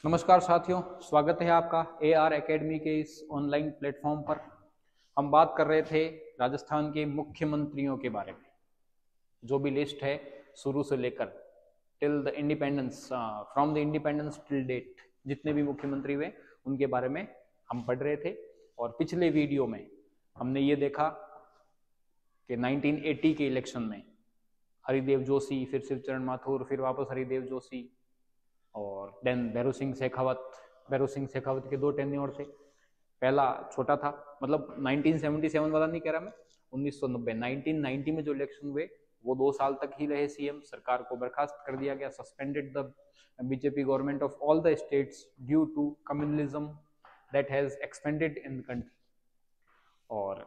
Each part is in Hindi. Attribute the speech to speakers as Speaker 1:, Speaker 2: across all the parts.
Speaker 1: नमस्कार साथियों, स्वागत है आपका AR एकेडमी के इस ऑनलाइन प्लेटफॉर्म पर। हम बात कर रहे थे राजस्थान के मुख्यमंत्रियों के बारे में। जो भी लिस्ट है शुरू से लेकर till the independence, from the independence till date, जितने भी मुख्यमंत्री हुए उनके बारे में हम पढ़ रहे थे। और पिछले वीडियो में हमने ये देखा कि 1980 के इलेक्शन में हरिदेव जोशी, फिर शिवचरण माथुर, फिर वापस हरिदेव जोशी और देन भैरों सिंह शेखावत के दो टेन्योर थे। पहला छोटा था, मतलब 1977 वाला नहीं कह रहा मैं, 1990 में जो इलेक्शन हुए वो 2 साल तक ही रहे सीएम। सरकार को बर्खास्त कर दिया गया, suspended the BJP government of all the states due to communalism that has expanded in the country. और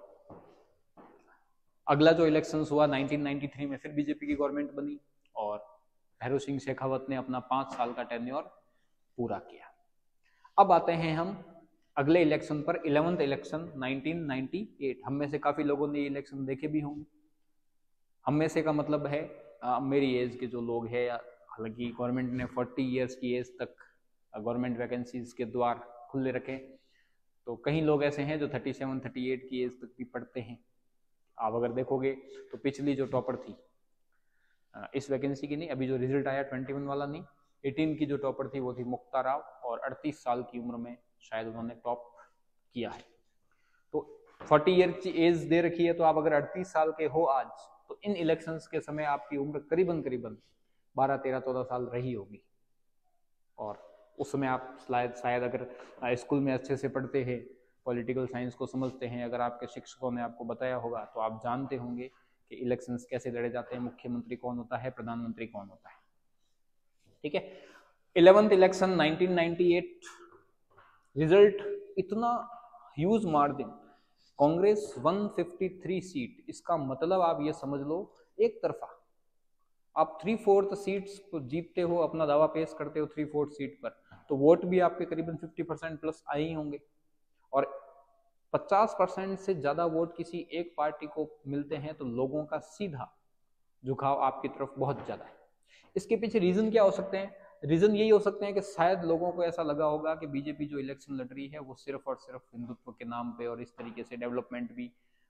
Speaker 1: अगला जो इलेक्शन हुआ 1993 में फिर बीजेपी की गवर्नमेंट बनी और भैरों सिंह शेखावत ने अपना 5 साल का टेन्योर पूरा किया। अब आते हैं हम अगले इलेक्शन पर, 11th इलेक्शन 1998। हम में से काफी लोगों ने ये इलेक्शन देखे भी होंगे। हम में से का मतलब है मेरी एज के जो लोग हैं, हालांकि गवर्नमेंट ने 40 इयर्स की एज तक गवर्नमेंट वैकेंसीज के द्वार खुले रखे, तो कई लोग ऐसे हैं जो 37-38 की एज तक भी पढ़ते हैं। आप अगर देखोगे तो पिछली जो टॉपर थी इस वैकेंसी की नहीं, अभी जो रिजल्ट आया 21 वाला नहीं, 18 की जो टॉपर थी वो थी मुक्ता राव, और 38 साल की उम्र में शायद उन्होंने टॉप किया है। तो 40 ईयर की एज दे रखी है, तो आप अगर 38 साल के हो आज, तो इन इलेक्शंस के समय आपकी उम्र करीबन 12, 13, 14 साल रही होगी। और उस समय आप शायद अगर स्कूल में अच्छे से पढ़ते हैं, पॉलिटिकल साइंस को समझते हैं, अगर आपके शिक्षकों ने आपको बताया होगा तो आप जानते होंगे कि इलेक्शंस कैसे लड़े जाते हैं, मुख्यमंत्री कौन होता है, प्रधानमंत्री कौन होता है। ठीक है, 11th इलेक्शन 1998 रिजल्ट इतना ह्यूज मार्जिन, कांग्रेस 153 सीट। इसका मतलब आप ये समझ लो एक तरफा आप 3/4 सीट्स जीतते हो, अपना दावा पेश करते हो 3/4 सीट पर, तो वोट भी आपके करीबन 50% प्लस आए ही होंगे। और 50% से ज्यादा वोट किसी एक पार्टी को मिलते हैं तो लोगों का सीधा झुकाव आपकी तरफ बहुत ज्यादा है। इसके पीछे रीजन क्या हो सकते हैं? रीजन यही हो सकते हैं कि शायद लोगों को ऐसा लगा होगा कि बीजेपी जो इलेक्शन लड़ रही है वो सिर्फ और सिर्फ हिंदुत्व के नाम पे और इस तरीके से डेवलपमेंट भी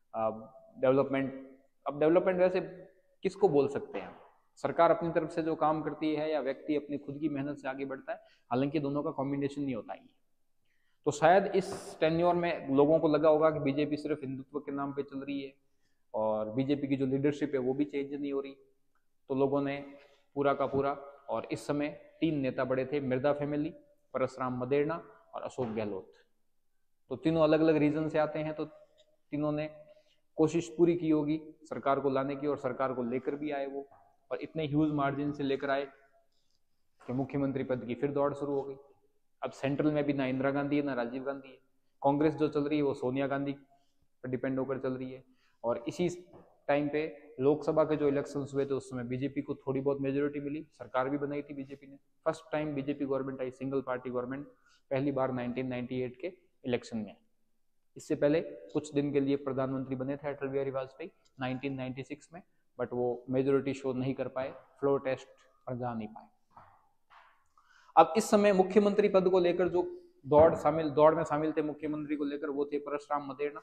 Speaker 1: डेवलपमेंट वैसे किसको बोल सकते हैं? सरकार अपनी तरफ से जो काम करती है या व्यक्ति अपनी खुद की मेहनत से आगे बढ़ता है, हालांकि दोनों का कॉम्बिनेशन नहीं होता ही। तो शायद इस टेन्योर में लोगों को लगा होगा कि बीजेपी सिर्फ हिंदुत्व के नाम पे चल रही है और बीजेपी की जो लीडरशिप है वो भी चेंज नहीं हो रही, तो लोगों ने पूरा का पूरा। और इस समय 3 नेता बड़े थे, मिर्जा फैमिली, परसराम मदेरणा और अशोक गहलोत। तो तीनों अलग अलग रीजन से आते हैं, तो तीनों ने कोशिश पूरी की होगी सरकार को लाने की, और सरकार को लेकर भी आए वो, और इतने ह्यूज मार्जिन से लेकर आए कि मुख्यमंत्री पद की फिर दौड़ शुरू हो गई। अब सेंट्रल में भी ना इंदिरा गांधी है ना राजीव गांधी है, कांग्रेस जो चल रही है वो सोनिया गांधी पर डिपेंड होकर चल रही है। और इसी टाइम पे लोकसभा के जो इलेक्शंस हुए थे उस समय बीजेपी को थोड़ी बहुत मेजोरिटी मिली, सरकार भी बनाई थी बीजेपी ने। फर्स्ट टाइम बीजेपी गवर्नमेंट आई, सिंगल पार्टी गवर्नमेंट, पहली बार 1998 के इलेक्शन में। इससे पहले कुछ दिन के लिए प्रधानमंत्री बने थे अटल बिहारी वाजपेयी 1996 में, बट वो मेजोरिटी शो नहीं कर पाए, फ्लोर टेस्ट पर जा नहीं पाए। अब इस समय मुख्यमंत्री पद को लेकर जो दौड़ में शामिल थे मुख्यमंत्री को लेकर, वो थे परसराम मदेरणा,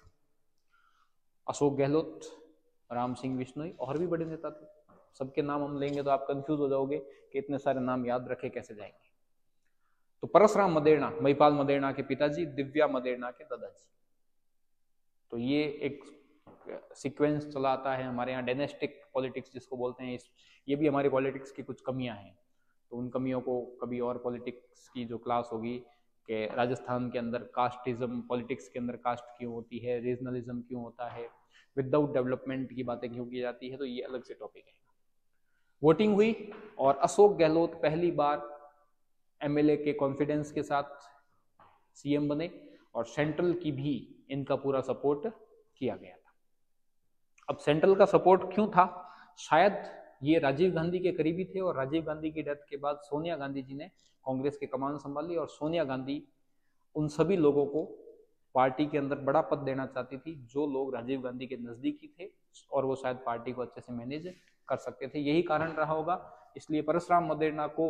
Speaker 1: अशोक गहलोत, राम सिंह बिश्नोई, और भी बड़े नेता थे। सबके नाम हम लेंगे तो आप कंफ्यूज हो जाओगे कि इतने सारे नाम याद रखे कैसे जाएंगे। तो परसराम मदेरणा महिपाल मदेरणा के पिताजी, दिव्या मदेरणा के दादाजी। तो ये एक सीक्वेंस चला आता है हमारे यहाँ, डायनेस्टिक पॉलिटिक्स जिसको बोलते हैं। ये भी हमारी पॉलिटिक्स की कुछ कमियां हैं, तो उन कमियों को कभी और पॉलिटिक्स की जो क्लास होगी कि राजस्थान के अंदर कास्टिज्म, पॉलिटिक्स के अंदर कास्ट क्यों होती है, रीजनलिज्म क्यों होता है, विदाउट डेवलपमेंट की बातें क्यों की जाती है, तो ये अलग से टॉपिक है। वोटिंग हुई और अशोक गहलोत पहली बार एमएलए के कॉन्फिडेंस के साथ सीएम बने, और सेंट्रल की भी इनका पूरा सपोर्ट किया गया था। अब सेंट्रल का सपोर्ट क्यों था? शायद ये राजीव गांधी के करीबी थे, और राजीव गांधी की डेथ के बाद सोनिया गांधी जी ने कांग्रेस की कमान संभाली, और सोनिया गांधी उन सभी लोगों को पार्टी के अंदर बड़ा पद देना चाहती थी जो लोग राजीव गांधी के नजदीकी थे, और वो शायद पार्टी को अच्छे से मैनेज कर सकते थे। यही कारण रहा होगा, इसलिए परसराम मदेरणा को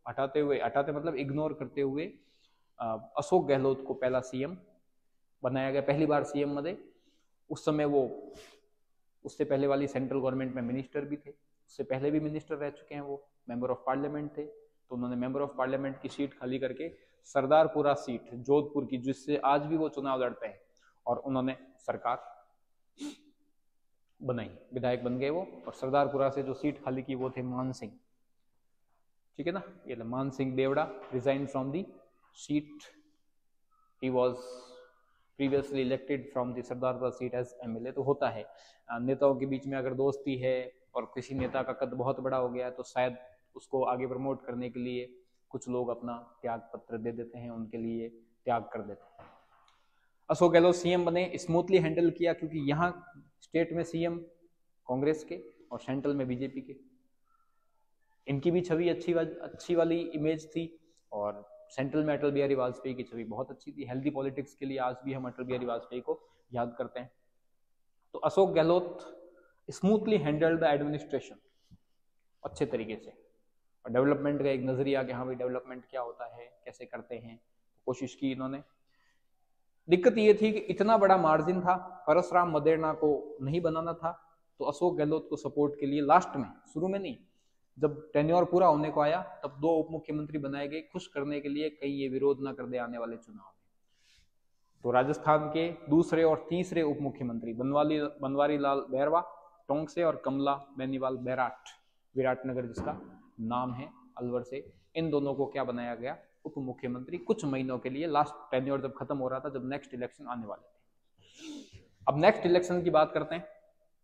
Speaker 1: हटाते मतलब इग्नोर करते हुए अशोक गहलोत को पहला सीएम बनाया गया, पहली बार सीएम बने। उस समय वो उससे पहले वाली सेंट्रल गवर्नमेंट में मिनिस्टर भी थे, उससे पहले भी मिनिस्टर रह चुके हैं, वो मेंबर ऑफ पार्लियामेंट थे। तो उन्होंने मेंबर ऑफ पार्लियामेंट की सीट खाली करके सरदारपुरा सीट जोधपुर की, जिससे आज भी वो चुनाव लड़ते हैं, और उन्होंने सरकार बनाई, विधायक बन गए वो। और सरदारपुरा से जो सीट खाली की वो थे मान सिंह, ठीक है ना, ये Man Singh Devda resign from the seat, he was previously elected from the Sardarpura seat as MLA. तो होता है नेताओं के बीच में अगर दोस्ती है और किसी नेता का कद बहुत बड़ा हो गया है तो शायद उसको आगे प्रमोट करने के लिए कुछ लोग अपना त्याग पत्र दे देते हैं, उनके लिए त्याग कर देते हैं। अशोक गहलोत सीएम बने, स्मूथली हैंडल किया, क्योंकि यहाँ स्टेट में सीएम कांग्रेस के और सेंट्रल में बीजेपी के, इनकी भी छवि अच्छी वाली इमेज थी, और सेंट्रल में अटल बिहारी वाजपेयी की छवि बहुत अच्छी थी। हेल्दी पॉलिटिक्स के लिए आज भी हम अटल बिहारी वाजपेयी को याद करते हैं। तो Ashok Gehlot smoothly handled the administration, अच्छे तरीके से, और डेवलपमेंट का एक नजरिया कि हाँ भाई डेवलपमेंट क्या होता है, कैसे करते हैं, कोशिश की इन्होंने। दिक्कत ये थी कि इतना बड़ा मार्जिन था, परसराम मदेरणा को नहीं बनाना था, तो अशोक गहलोत को सपोर्ट के लिए लास्ट में, शुरू में नहीं, जब टेन्योर पूरा होने को आया तब 2 उप मुख्यमंत्री बनाए गए, खुश करने के लिए, कहीं ये विरोध ना कर दे आने वाले चुनाव में। तो राजस्थान के दूसरे और तीसरे उप मुख्यमंत्री बनवारी लाल बैरवा टोंक से और कमला बेनीवाल बैराट विराटनगर जिसका नाम है अलवर से, इन दोनों को क्या बनाया गया, उप मुख्यमंत्री, कुछ महीनों के लिए, लास्ट टेन्योर जब खत्म हो रहा था, जब नेक्स्ट इलेक्शन आने वाले थे। अब नेक्स्ट इलेक्शन की बात करते हैं।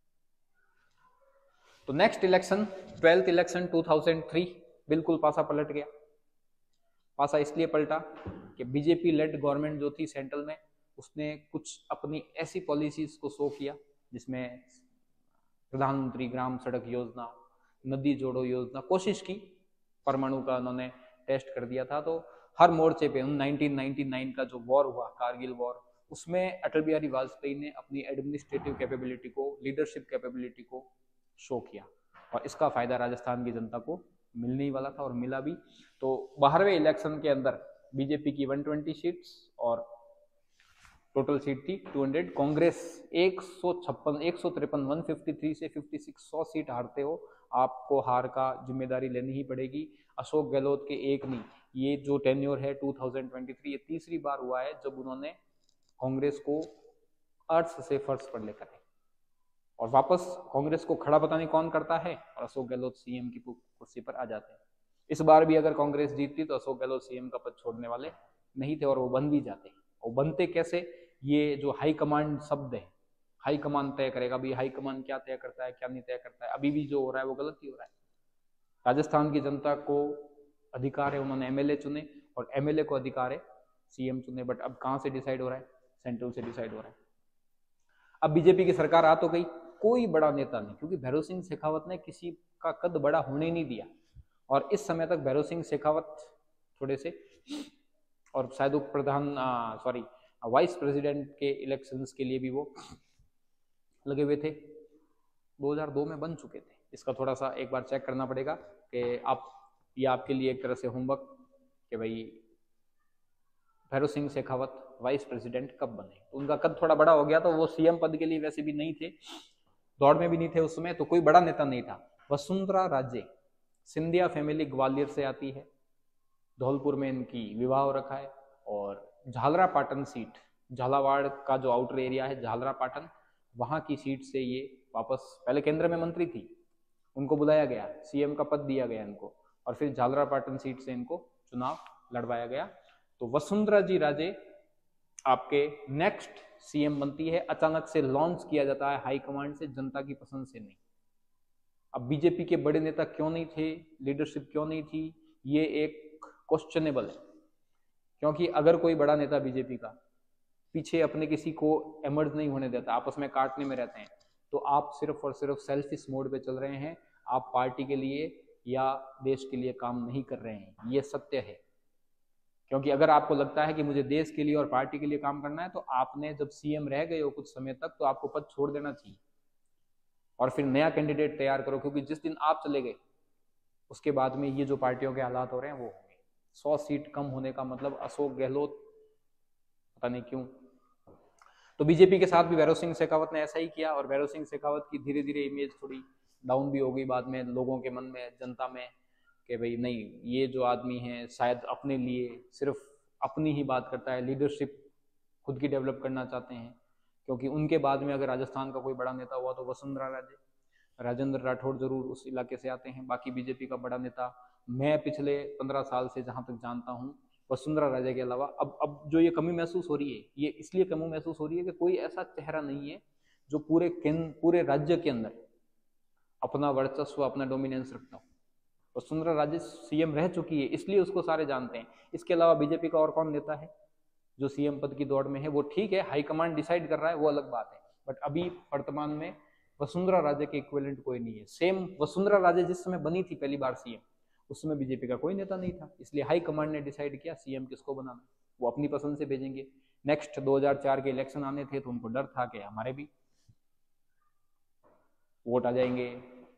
Speaker 1: तो नेक्स्ट इलेक्शन 12th इलेक्शन 2003, बिल्कुल पासा पलट गया। पासा इसलिए पलटा कि बीजेपी लेड गवर्नमेंट जो थी सेंट्रल में, उसने कुछ अपनी ऐसी पॉलिसीज को शो किया जिसमें प्रधानमंत्री ग्राम सड़क योजना, नदी जोड़ो योजना, कोशिश की, परमाणु का उन्होंने टेस्ट कर दिया था। तो हर मोर्चे पे 1999 का जो वॉर हुआ, कारगिल वॉर, उसमें अटल बिहारी वाजपेयी ने अपनी एडमिनिस्ट्रेटिव कैपेबिलिटी को, लीडरशिप कैपेबिलिटी को शो किया, और इसका फायदा राजस्थान की जनता को मिलने ही वाला था, और मिला भी। तो 12वें इलेक्शन के अंदर बीजेपी की 120 सीट्स और टोटल सीट थी 200, कांग्रेस 153, 153 से 56, 100 सीट हारते हो, आपको हार का जिम्मेदारी लेनी ही पड़ेगी। अशोक गहलोत के एक नहीं, ये जो टेन्योर है 2023, ये तीसरी बार हुआ है जब उन्होंने कांग्रेस को अर्थ से फर्श पर लेकर आए, और वापस कांग्रेस को खड़ा पता नहीं कौन करता है, और अशोक गहलोत सीएम की कुर्सी पर आ जाते हैं। इस बार भी अगर कांग्रेस जीतती तो अशोक गहलोत सीएम का पद छोड़ने वाले नहीं थे, और वो बन भी जाते। और बनते कैसे, ये जो हाई कमांड शब्द है, हाई कमांड तय करेगा, भाई हाई कमांड क्या तय करता है क्या नहीं तय करता है, अभी भी जो हो रहा है वो गलत ही हो रहा है। राजस्थान की जनता को अधिकार है, उन्होंने एमएलए चुने, और एमएलए को अधिकार है सीएम चुने, बट अब कहां से डिसाइड हो रहा है, सेंट्रल से डिसाइड हो रहा है। अब बीजेपी की सरकार आ तो गई, कोई बड़ा नेता नहीं, क्योंकि भैरव सिंह शेखावत ने किसी का कद बड़ा होने नहीं दिया, और इस समय तक भैरव सिंह शेखावत थोड़े से, और शायद वाइस प्रेसिडेंट के इलेक्शंस के लिए भी वो लगे हुए थे, 2002 में बन चुके थे। इसका थोड़ा सा एक बार चेक करना पड़ेगा कि ये आपके लिए एक तरह से होमवर्क कि भाई भैरव सिंह शेखावत वाइस प्रेसिडेंट कब बने। तो उनका कद थोड़ा बड़ा हो गया, तो वो सीएम पद के लिए वैसे भी नहीं थे, दौड़ में भी नहीं थे उस समय, तो कोई बड़ा नेता नहीं था। वसुंधरा राजे, सिंधिया फैमिली ग्वालियर से आती है, धौलपुर में इनकी विवाह हो रखा है, और झालरा पाटन सीट, झालावाड़ का जो आउटर एरिया है झालरा पाटन, वहां की सीट से ये वापस, पहले केंद्र में मंत्री थी, उनको बुलाया गया, सीएम का पद दिया गया इनको, और फिर झालरा पाटन सीट से इनको चुनाव लड़वाया गया। तो वसुंधरा जी राजे आपके नेक्स्ट सीएम बनती है, अचानक से लॉन्च किया जाता है हाई कमांड से, जनता की पसंद से नहीं। अब बीजेपी के बड़े नेता क्यों नहीं थे, लीडरशिप क्यों नहीं थी, ये एक क्वेश्चनेबल है, क्योंकि अगर कोई बड़ा नेता बीजेपी का पीछे अपने किसी को एमर्ज नहीं होने देता, आपस में काटने में रहते हैं, तो आप सिर्फ और सिर्फ सेल्फिश मोड पे चल रहे हैं, आप पार्टी के लिए या देश के लिए काम नहीं कर रहे हैं, ये सत्य है। क्योंकि अगर आपको लगता है कि मुझे देश के लिए और पार्टी के लिए काम करना है, तो आपने जब सीएम रह गए हो कुछ समय तक, तो आपको पद छोड़ देना चाहिए और फिर नया कैंडिडेट तैयार करो, क्योंकि जिस दिन आप चले गए उसके बाद में ये जो पार्टियों के हालात हो रहे हैं वो होंगे। 100 सीट कम होने का मतलब अशोक गहलोत, पता नहीं क्यों। तो बीजेपी के साथ भी भैरव सिंह शेखावत ने ऐसा ही किया, और भैरव सिंह शेखावत की धीरे धीरे इमेज थोड़ी डाउन भी हो गई बाद में लोगों के मन में, जनता में, कि भाई नहीं, ये जो आदमी है शायद अपने लिए सिर्फ अपनी ही बात करता है, लीडरशिप खुद की डेवलप करना चाहते हैं। क्योंकि उनके बाद में अगर राजस्थान का कोई बड़ा नेता हुआ तो वसुंधरा राजे, राजेंद्र राठौड़ जरूर उस इलाके से आते हैं। बाकी बीजेपी का बड़ा नेता मैं पिछले 15 साल से जहां तक जानता हूं वसुंधरा राजे के अलावा, अब जो ये कमी महसूस हो रही है, ये इसलिए कमी महसूस हो रही है कि कोई ऐसा चेहरा नहीं है जो पूरे राज्य के अंदर अपना वर्चस्व, अपना डोमिनेंस रखता हो। वसुंधरा राजे सीएम रह चुकी है, इसलिए उसको सारे जानते हैं। इसके अलावा बीजेपी का और कौन नेता है जो सीएम पद की दौड़ में है? वो ठीक है, हाईकमांड डिसाइड कर रहा है, वो अलग बात है, बट अभी वर्तमान में वसुंधरा राजे के इक्विवेलेंट कोई नहीं है। सेम वसुंधरा राजे जिस समय बनी थी पहली बार सीएम, उस समय बीजेपी का कोई नेता नहीं था, इसलिए हाईकमांड ने डिसाइड किया सीएम किसको बनाना, वो अपनी पसंद से भेजेंगे। नेक्स्ट 2004 के इलेक्शन आने थे तो उनको डर था कि हमारे भी वोट आ जाएंगे,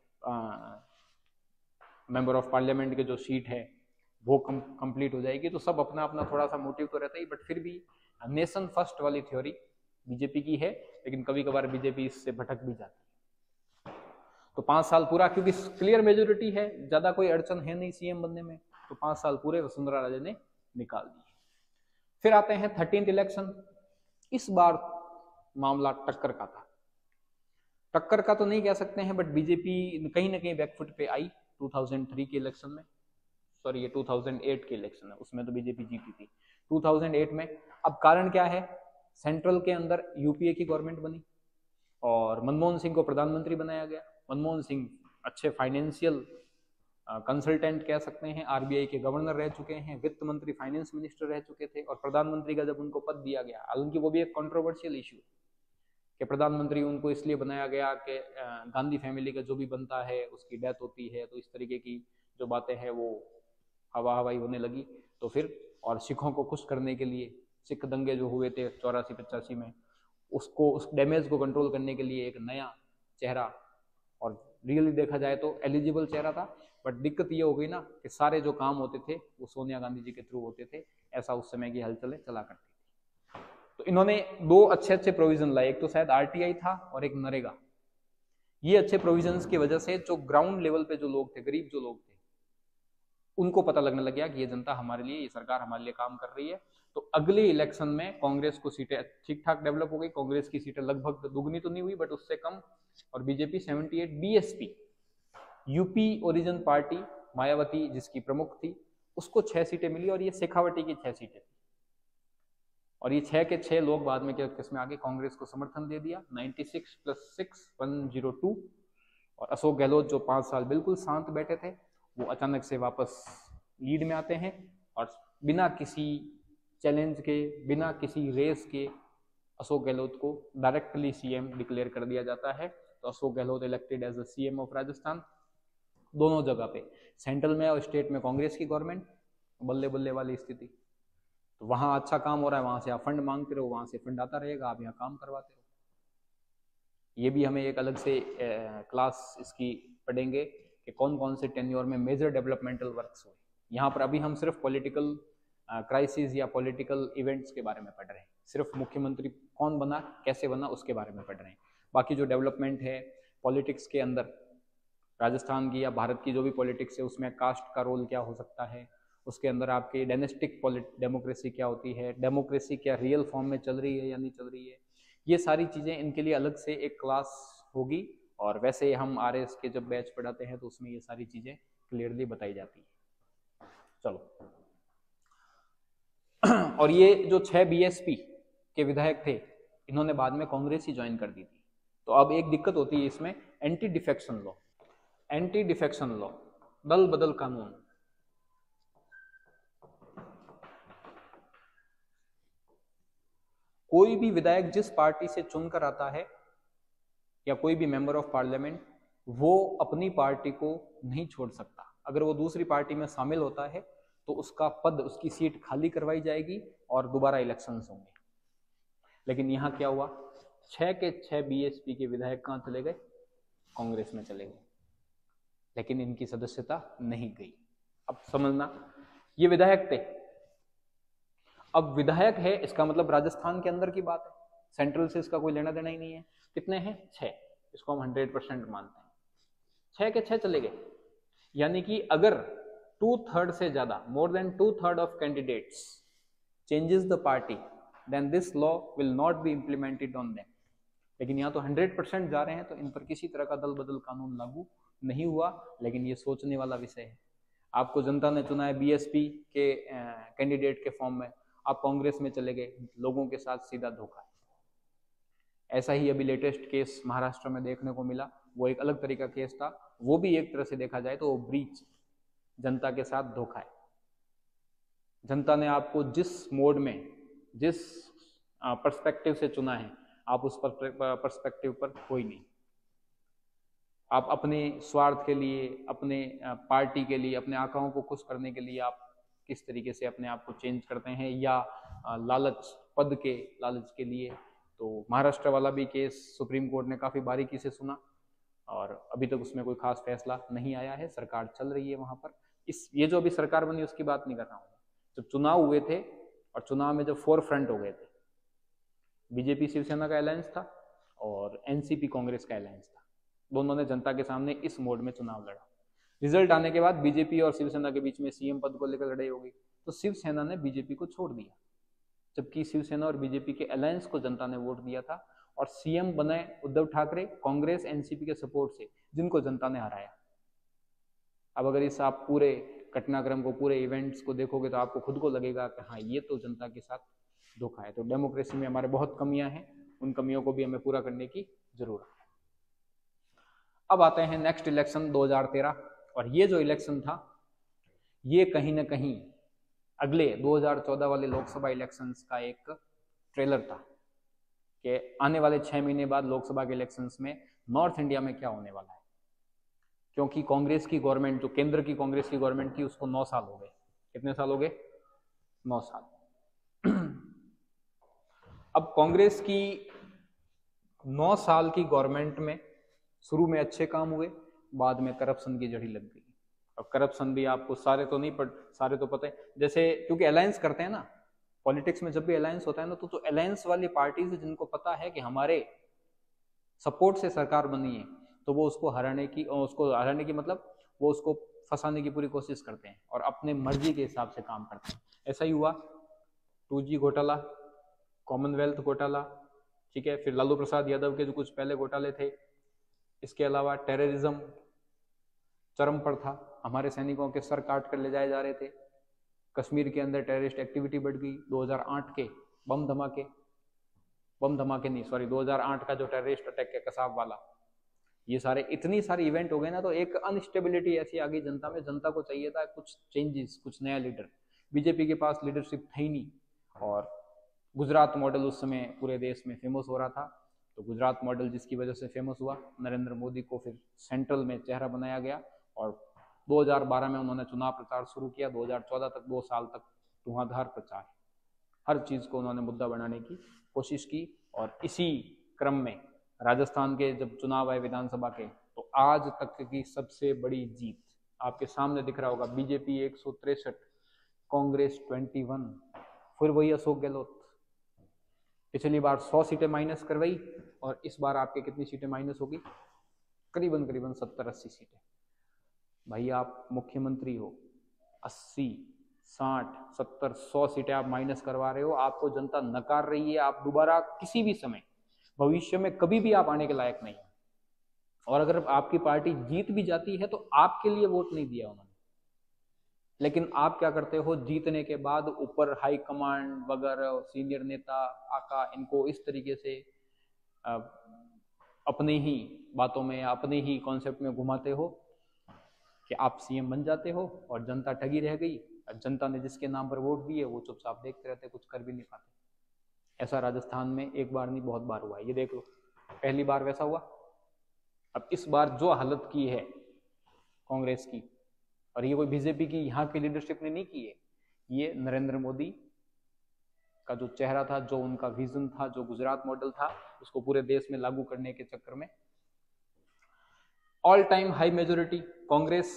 Speaker 1: मेंबर ऑफ पार्लियामेंट के जो सीट है वो कंप्लीट हो जाएगी, तो सब अपना अपना थोड़ा सा मोटिव तो रहता ही, बट फिर भी नेशन फर्स्ट वाली थ्योरी बीजेपी की है, लेकिन कभी कभार बीजेपी इससे भटक भी जाती है। तो 5 साल पूरा, क्योंकि क्लियर मेजोरिटी है, ज्यादा कोई अड़चन है नहीं सीएम बनने में, तो 5 साल पूरे वसुंधरा राजे ने निकाल दिए। फिर आते हैं 13th इलेक्शन। इस बार मामला टक्कर का था। टक्कर का तो नहीं कह सकते हैं, बट बीजेपी कहीं ना कहीं बैकफुट पे आई 2003 के इलेक्शन में, सॉरी ये 2008 के इलेक्शन है, उसमें तो बीजेपी जीती थी 2008 में। अब कारण क्या है? सेंट्रल के अंदर यूपीए की गवर्नमेंट बनी और मनमोहन सिंह को प्रधानमंत्री बनाया गया। मनमोहन सिंह अच्छे फाइनेंशियल कंसल्टेंट कह सकते हैं, आरबीआई के गवर्नर रह चुके हैं, वित्त मंत्री, फाइनेंस मिनिस्टर रह चुके थे, और प्रधानमंत्री का जब उनको पद दिया गया, हालांकि वो भी एक कंट्रोवर्शियल इशू कि प्रधानमंत्री उनको इसलिए बनाया गया कि गांधी फैमिली का जो भी बनता है उसकी डेथ होती है, तो इस तरीके की जो बातें हैं वो हवा हवाई होने लगी। तो फिर, और सिखों को खुश करने के लिए, सिख दंगे जो हुए थे 84-85 में, उसको, उस डैमेज को कंट्रोल करने के लिए एक नया चेहरा, और रियली देखा जाए तो एलिजिबल चेहरा था, बट दिक्कत ये हो गई ना कि सारे जो काम होते थे वो सोनिया गांधी जी के थ्रू होते थे, ऐसा उस समय की हलचलें चला करती थी। तो इन्होंने 2 अच्छे प्रोविजन लाए, एक तो शायद आरटीआई था और एक नरेगा। ये अच्छे प्रोविजंस की वजह से जो ग्राउंड लेवल पे जो लोग थे, गरीब जो लोग थे, उनको पता लगने लग गया कि ये जनता हमारे लिए, ये सरकार हमारे लिए काम कर रही है। तो अगले इलेक्शन में कांग्रेस को सीटें ठीक ठाक डेवलप हो गई, कांग्रेस की सीटें लगभग दुगनी तो नहीं हुई बट उससे कम, और BJP 78, BSP UP origin party Mayawati जिसकी प्रमुख थी, उसको 6 सीटें मिली, और ये शेखावटी की 6 सीटें थी, और ये 6 के 6 लोग बाद में किसमें आगे कांग्रेस को समर्थन दे दिया, 96 + 6 102। और अशोक गहलोत जो 5 साल बिल्कुल शांत बैठे थे, वो अचानक से वापस लीड में आते हैं, और बिना किसी चैलेंज के, बिना किसी रेस के अशोक गहलोत को डायरेक्टली सीएम डिक्लेयर कर दिया जाता है। तो Ashok Gehlot elected as a CM of Rajasthan. दोनों जगह पे, सेंट्रल में और स्टेट में कांग्रेस की गवर्नमेंट, बल्ले बल्ले वाली स्थिति। तो वहां अच्छा काम हो रहा है, वहां से आप फंड मांगते रहो, वहां से फंड आता रहेगा, आप यहाँ काम करवाते रहो। ये भी हमें एक अलग से क्लास इसकी पढ़ेंगे कि कौन कौन से टेन्योर में मेजर डेवलपमेंटल वर्क्स हुए। यहाँ पर अभी हम सिर्फ पॉलिटिकल क्राइसिस या पॉलिटिकल इवेंट्स के बारे में पढ़ रहे हैं, सिर्फ मुख्यमंत्री कौन बना, कैसे बना, उसके बारे में पढ़ रहे हैं। बाकी जो डेवलपमेंट है पॉलिटिक्स के अंदर, राजस्थान की या भारत की जो भी पॉलिटिक्स है, उसमें कास्ट का रोल क्या हो सकता है, उसके अंदर आपकी डायनेस्टिक डेमोक्रेसी क्या होती है, डेमोक्रेसी क्या रियल फॉर्म में चल रही है या नहीं चल रही है, ये सारी चीज़ें, इनके लिए अलग से एक क्लास होगी। और वैसे हम आरएस के जब बैच पढ़ाते हैं तो उसमें ये सारी चीज़ें क्लियरली बताई जाती है। चलो और ये जो 6 बीएसपी के विधायक थे, इन्होंने बाद में कांग्रेस ही ज्वाइन कर दी थी। तो अब एक दिक्कत होती है इसमें, anti defection law, anti defection law, दल बदल कानून। कोई भी विधायक जिस पार्टी से चुनकर आता है या कोई भी मेंबर ऑफ पार्लियामेंट, वो अपनी पार्टी को नहीं छोड़ सकता। अगर वो दूसरी पार्टी में शामिल होता है तो उसका पद, उसकी सीट खाली करवाई जाएगी और दोबारा इलेक्शंस होंगे। लेकिन यहाँ क्या हुआ, 6 के 6 बीएसपी के विधायक कहाँ चले गए? कांग्रेस में चले गए। लेकिन इनकी सदस्यता नहीं गई। अब समझना, ये विधायक थे। अब विधायक है इसका मतलब राजस्थान के अंदर की बात है, सेंट्रल से इसका कोई लेना देना ही नहीं है। कितने हैं? 6। इसको हम 100% मानते हैं। 6 के 6 चले गए, यानी कि अगर 2/3 से ज्यादा, more than 2/3 of candidates changes the party, then this law will not be implemented on them. लेकिन यहाँ तो 100% जा रहे हैं, तो इन पर किसी तरह का दल बदल कानून लागू नहीं हुआ। लेकिन ये सोचने वाला विषय है। आपको जनता ने चुना है बीएसपी के कैंडिडेट के फॉर्म में, आप कांग्रेस में चले गए, लोगों के साथ सीधा धोखा है। ऐसा ही अभी लेटेस्ट केस महाराष्ट्र में देखने को मिला। वो एक अलग तरीका केस था, वो भी एक तरह से देखा जाए तो वो ब्रीच, जनता के साथ धोखा है। जनता ने आपको जिस मोड में, जिस पर्सपेक्टिव से चुना है, आप उस पर्सपेक्टिव पर कोई नहीं। आप अपने स्वार्थ के लिए, अपने पार्टी के लिए, अपने आकाओं को खुश करने के लिए आप किस तरीके से अपने आप को चेंज करते हैं, या लालच, पद के लालच के लिए। तो महाराष्ट्र वाला भी केस सुप्रीम कोर्ट ने काफी बारीकी से सुना और अभी तक उसमें कोई खास फैसला नहीं आया है। सरकार चल रही है वहां पर। ये जो अभी सरकार बनी उसकी बात नहीं कर रहा हूँ। जब चुनाव हुए थे और चुनाव में जब 4 फ्रंट हो गए थे, बीजेपी शिवसेना का अलायंस था और एनसीपी कांग्रेस का अलायंस था। दोनों ने जनता के सामने इस मोड में चुनाव लड़ा। रिजल्ट आने के बाद बीजेपी और शिवसेना के बीच में सीएम पद को लेकर लड़ाई हो गई, तो शिवसेना ने बीजेपी को छोड़ दिया, जबकि शिवसेना और बीजेपी के अलायंस को जनता ने वोट दिया था और सीएम बने उद्धव ठाकरे कांग्रेस एनसीपी के सपोर्ट से, जिनको जनता ने हराया। अब अगर इस आप पूरे घटनाक्रम को, पूरे इवेंट्स को देखोगे तो आपको खुद को लगेगा कि हाँ, ये तो जनता के साथ धोखा है। तो डेमोक्रेसी में हमारे बहुत कमियां हैं, उन कमियों को भी हमें पूरा करने की जरूरत है। अब आते हैं नेक्स्ट इलेक्शन 2013, और ये जो इलेक्शन था ये कहीं ना कहीं अगले 2014 वाले लोकसभा इलेक्शंस का एक ट्रेलर था कि आने वाले 6 महीने बाद लोकसभा के इलेक्शंस में नॉर्थ इंडिया में क्या होने वाला है। क्योंकि कांग्रेस की गवर्नमेंट, जो केंद्र की कांग्रेस की गवर्नमेंट थी, उसको 9 साल हो गए। कितने साल हो गए? 9 साल। अब कांग्रेस की 9 साल की गवर्नमेंट में शुरू में अच्छे काम हुए, बाद में करप्शन की जड़ी लग गई। अब करप्शन भी आपको सारे तो नहीं सारे तो पता है, जैसे क्योंकि अलायंस करते हैं ना, पॉलिटिक्स में जब भी अलायंस होता है ना, तो अलायंस वाली पार्टीज जिनको पता है कि हमारे सपोर्ट से सरकार बनी है, तो वो उसको हराने की मतलब वो उसको फंसाने की पूरी कोशिश करते हैं और अपने मर्जी के हिसाब से काम करते हैं। ऐसा ही हुआ 2G घोटाला, कॉमनवेल्थ घोटाला, ठीक है, फिर लालू प्रसाद यादव के जो कुछ पहले घोटाले थे, इसके अलावा टेररिज्म चरम पर था, हमारे सैनिकों के सर काट कर ले जाए जा रहे थे, कश्मीर के अंदर टेररिस्ट एक्टिविटी बढ़ गई, 2008 के बम धमाके नहीं, सॉरी 2008 का जो टेररिस्ट अटैक है कसाब वाला, ये सारे इतनी सारी इवेंट हो गए ना, तो एक अनस्टेबिलिटी ऐसी आ गई जनता में। जनता को चाहिए था कुछ चेंजेस, कुछ नया लीडर। बीजेपी के पास लीडरशिप थी नहीं, और गुजरात मॉडल उस समय पूरे देश में फेमस हो रहा था। तो गुजरात मॉडल जिसकी वजह से फेमस हुआ, नरेंद्र मोदी को फिर सेंट्रल में चेहरा बनाया गया और 2012 में उन्होंने चुनाव प्रचार शुरू किया। 2014 तक 2 साल तक धुआंधार प्रचार, हर चीज को उन्होंने मुद्दा बनाने की कोशिश की। और इसी क्रम में राजस्थान के जब चुनाव आए विधानसभा के, तो आज तक की सबसे बड़ी जीत आपके सामने दिख रहा होगा, बीजेपी 163, कांग्रेस 21। फिर वही अशोक गहलोत, पिछली बार 100 सीटें माइनस करवाई और इस बार आपके कितनी सीटें माइनस होगी? करीबन 70-80 सीटें। भाई आप मुख्यमंत्री हो, 80, 60, 70, 100 सीटें आप माइनस करवा रहे हो, आपको जनता नकार रही है। आप दोबारा किसी भी समय भविष्य में कभी भी आप आने के लायक नहीं है। और अगर आपकी पार्टी जीत भी जाती है तो आपके लिए वोट नहीं दिया उन्होंने, लेकिन आप क्या करते हो, जीतने के बाद ऊपर हाई कमांड वगैरह, सीनियर नेता आका, इनको इस तरीके से अपने ही बातों में, अपने ही कॉन्सेप्ट में घुमाते हो कि आप सीएम बन जाते हो और जनता ठगी रह गई। जनता ने जिसके नाम पर वोट दिए वो चुपचाप देखते रहते, कुछ कर भी नहीं पाते। ऐसा राजस्थान में एक बार नहीं बहुत बार हुआ है, ये देख लो, पहली बार वैसा हुआ। अब इस बार जो हालत की है कांग्रेस की, और ये कोई बीजेपी की यहाँ की लीडरशिप ने नहीं की है, ये नरेंद्र मोदी का जो चेहरा था, जो उनका विजन था, जो गुजरात मॉडल था, उसको पूरे देश में लागू करने के चक्कर में all time high majority Congress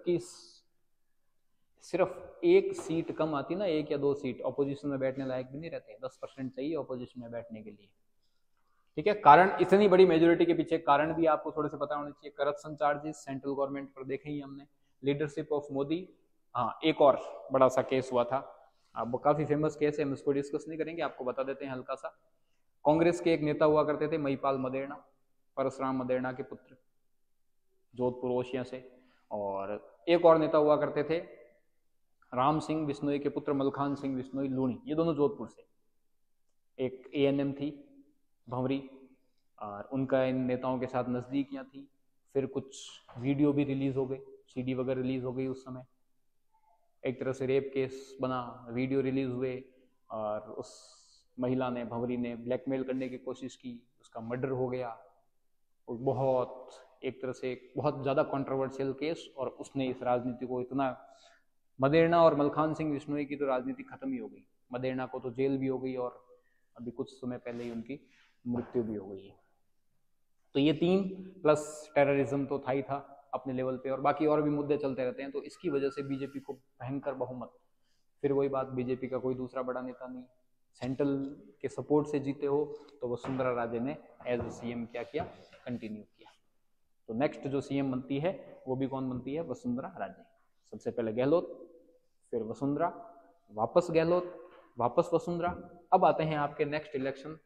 Speaker 1: सिर्फ एक सीट कम आती ना, 1 या 2 सीट, ऑपोजिशन में बैठने लायक भी नहीं रहते, 10% चाहिए ऑपोजिशन में बैठने के लिए। ठीक है, कारण इतनी बड़ी मेजोरिटी के पीछे कारण भी आपको थोड़े से पता होने चाहिए। करप्शन चार्जेस सेंट्रल गवर्नमेंट पर देखे ही हमने, लीडरशिप ऑफ मोदी। हाँ, एक और बड़ा सा केस हुआ था, अब काफी फेमस केस है, हम इसको डिस्कस नहीं करेंगे, आपको बता देते हैं हल्का सा। कांग्रेस के एक नेता हुआ करते थे महिपाल मदेरणा, परशुराम मदेरणा के पुत्र, जोधपुर ओशिया से। और एक और नेता हुआ करते थे राम सिंह बिश्नोई के पुत्र मलखान सिंह बिश्नोई लूणी, ये दोनों जोधपुर से। एक ANM थी भंवरी, और उनका इन नेताओं के साथ नजदीकियां थी। फिर कुछ वीडियो भी रिलीज हो गए, CD वगैरह रिलीज हो गई उस समय। एक तरह से रेप केस बना, वीडियो रिलीज हुए, और उस महिला ने, भंवरी ने ब्लैकमेल करने की कोशिश की, उसका मर्डर हो गया। और बहुत एक तरह से बहुत ज्यादा कंट्रोवर्शियल केस, और उसने इस राजनीति को इतना, मदेरणा और मलखान सिंह बिश्नोई की तो राजनीति खत्म ही हो गई। मदेरणा को तो जेल भी हो गई, और अभी कुछ समय पहले ही उनकी मृत्यु भी हो गई है। तो ये 3 प्लस टेररिज्म तो था ही था अपने लेवल पे, और बाकी और भी मुद्दे चलते रहते हैं। तो इसकी वजह से बीजेपी को भयंकर बहुमत। फिर वही बात, बीजेपी का कोई दूसरा बड़ा नेता नहीं, सेंट्रल के सपोर्ट से जीते हो, तो वसुंधरा राजे ने एज CM क्या किया, कंटिन्यू किया। तो नेक्स्ट जो CM बनती है वो भी कौन बनती है, वसुंधरा राजे। सबसे पहले गहलोत, फिर वसुंधरा, वापस गहलोत, वापस वसुंधरा। अब आते हैं आपके नेक्स्ट इलेक्शन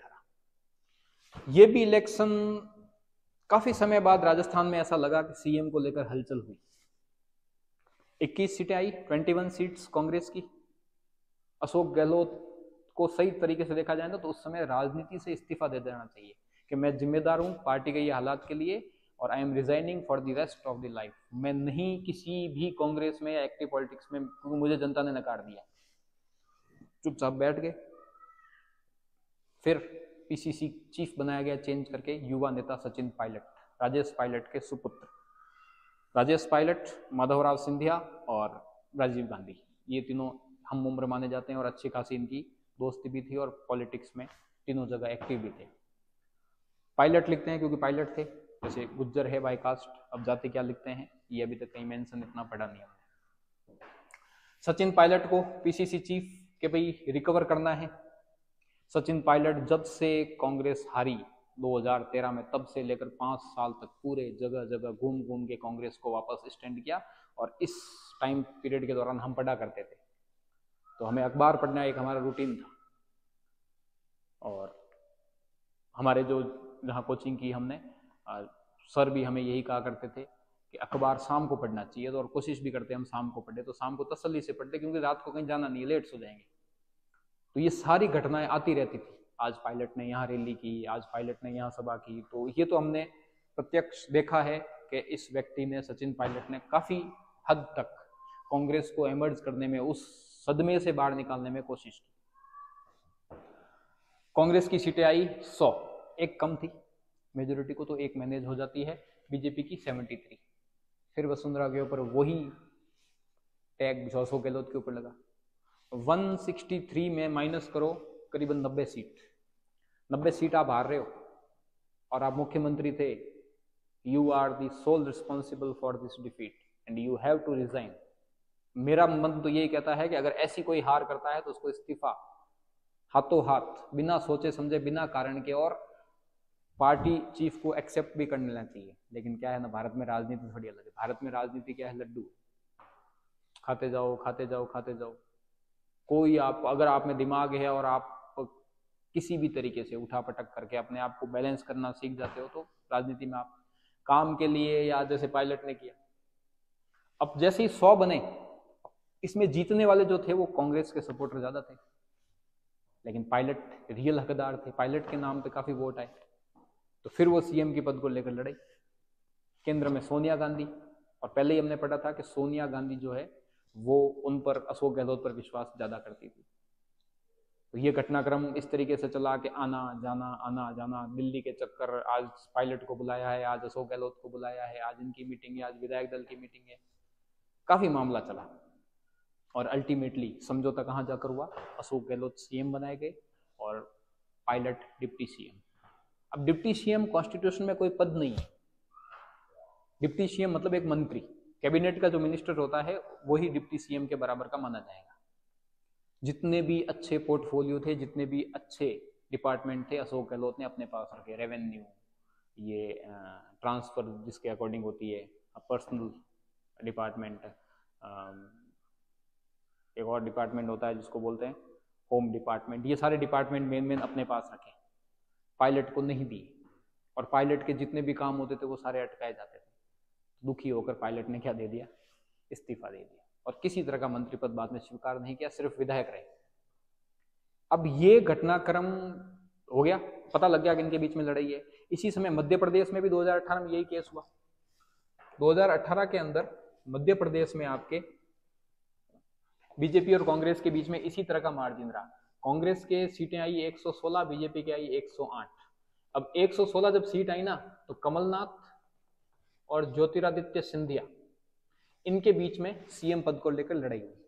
Speaker 1: 2018। ये भी इलेक्शन काफी समय बाद राजस्थान में ऐसा लगा कि CM को लेकर हलचल हुई। 21 सीटें आई, 21 सीट्स कांग्रेस की। अशोक गहलोत को सही तरीके से देखा जाए तो उस समय राजनीति से इस्तीफा दे देना चाहिए कि मैं जिम्मेदार हूं पार्टी के ये हालात के लिए, और I am resigning for the rest of the life. मैं नहीं किसी भी कांग्रेस में या एक्टिव पॉलिटिक्स में, क्योंकि मुझे जनता ने नकार दिया। चुपचाप बैठ गए। फिर PCC चीफ बनाया गया चेंज करके युवा नेता सचिन पायलट, राजेश पायलट के सुपुत्र। राजेश पायलट, माधवराव सिंधिया और राजीव गांधी, ये तीनों हम उम्र माने जाते हैं, और अच्छी खासी इनकी दोस्ती भी थी, और पॉलिटिक्स में तीनों जगह एक्टिव भी थे। पायलट लिखते हैं क्योंकि पायलट थे, जैसे गुज्जर है बाय कास्ट, अब जाति क्या लिखते हैं ये अभी तक कहीं मेंशन इतना पढ़ा नहीं हमने। सचिन पायलट को PCC चीफ के भाई रिकवर करना है। सचिन पायलट जब से कांग्रेस हारी 2013 में, तब से लेकर 5 साल तक पूरे जगह जगह घूम घूम के कांग्रेस को वापस स्टैंड किया। और इस टाइम पीरियड के दौरान हम पढ़ा करते थे, तो हमें अखबार पढ़ना एक हमारा रूटीन था। और हमारे जो जहाँ कोचिंग की हमने, सर भी हमें यही कहा करते थे कि अखबार शाम को पढ़ना चाहिए, तो और कोशिश भी करते हम शाम को पढ़े, तो शाम को तसल्ली से पढ़ते, क्योंकि रात को कहीं जाना नहीं, लेट सो जाएंगे। तो ये सारी घटनाएं आती रहती थी, आज पायलट ने यहाँ रैली की, आज पायलट ने यहाँ सभा की। तो ये तो हमने प्रत्यक्ष देखा है कि इस व्यक्ति ने, सचिन पायलट ने, काफी हद तक कांग्रेस को एमर्ज करने में, उस सदमे से बाहर निकालने में कोशिश की। कांग्रेस की सीटें आई 100, एक कम थी, मेजोरिटी को तो एक मैनेज हो जाती है, बीजेपी की 73। फिर वसुंधरा के ऊपर वही टैग जो अशोक गहलोत के ऊपर लगा। 163 में माइनस करो करीबन 90 सीट, 90 सीट आप हार रहे हो, और आप मुख्यमंत्री थे। You are the sole responsible for this defeat and you have to resign. मेरा मन तो यही कहता है कि अगर ऐसी कोई हार करता है तो उसको इस्तीफा हाथों हाथ, बिना सोचे समझे, बिना कारण के, और पार्टी चीफ को एक्सेप्ट भी कर लेना चाहिए। लेकिन क्या है ना, भारत में राजनीति थोड़ी अलग है। भारत में राजनीति क्या है, लड्डू, खाते जाओ खाते जाओ खाते जाओ। कोई आप, अगर आप में दिमाग है और आप किसी भी तरीके से उठा पटक करके अपने आप को बैलेंस करना सीख जाते हो, तो राजनीति में आप काम के लिए, या जैसे पायलट ने किया। अब जैसे ही 100 बने, इसमें जीतने वाले जो थे वो कांग्रेस के सपोर्टर ज्यादा थे, लेकिन पायलट रियल हकदार थे, पायलट के नाम पे काफी वोट आए। तो फिर वो CM के पद को लेकर लड़ाई। केंद्र में सोनिया गांधी, और पहले ही हमने पढ़ा था कि सोनिया गांधी जो है वो उन पर, अशोक गहलोत पर विश्वास ज्यादा करती थी। तो ये घटनाक्रम इस तरीके से चला कि आना जाना, दिल्ली के चक्कर, आज पायलट को बुलाया है, आज अशोक गहलोत को बुलाया है, आज इनकी मीटिंग है, आज विधायक दल की मीटिंग है, काफी मामला चला। और अल्टीमेटली समझौता कहाँ जाकर हुआ, अशोक गहलोत CM बनाए गए और पायलट डिप्टी CM। अब डिप्टी CM कॉन्स्टिट्यूशन में कोई पद नहीं है, डिप्टी सीएम मतलब एक मंत्री, कैबिनेट का जो मिनिस्टर होता है वही डिप्टी सीएम के बराबर का माना जाएगा। जितने भी अच्छे पोर्टफोलियो थे, जितने भी अच्छे डिपार्टमेंट थे, अशोक गहलोत ने अपने पास रखे। रेवेन्यू, ये ट्रांसफर जिसके अकॉर्डिंग होती है, पर्सनल डिपार्टमेंट, एक और डिपार्टमेंट होता है जिसको बोलते हैं होम डिपार्टमेंट, ये सारे डिपार्टमेंट मेन मेन अपने पास रखे, पायलट को नहीं दिए। और पायलट के जितने भी काम होते थे वो सारे अटकाए जाते थे। दुखी होकर पायलट ने क्या दे दिया, इस्तीफा दे दिया, और किसी तरह का मंत्री पद बाद में स्वीकार नहीं किया, सिर्फ विधायक रहे। अब ये घटनाक्रम हो गया, पता लग गया कि इनके बीच में लड़ाई है। इसी समय मध्य प्रदेश में भी 2018 में यही केस हुआ। 2018 के अंदर मध्य प्रदेश में आपके बीजेपी और कांग्रेस के बीच में इसी तरह का मार्जिन रहा। कांग्रेस के सीटें आई 116, बीजेपी की आई 108। अब 116 जब सीट आई ना, तो कमलनाथ और ज्योतिरादित्य सिंधिया, इनके बीच में सीएम पद को लेकर लड़ाई हुई।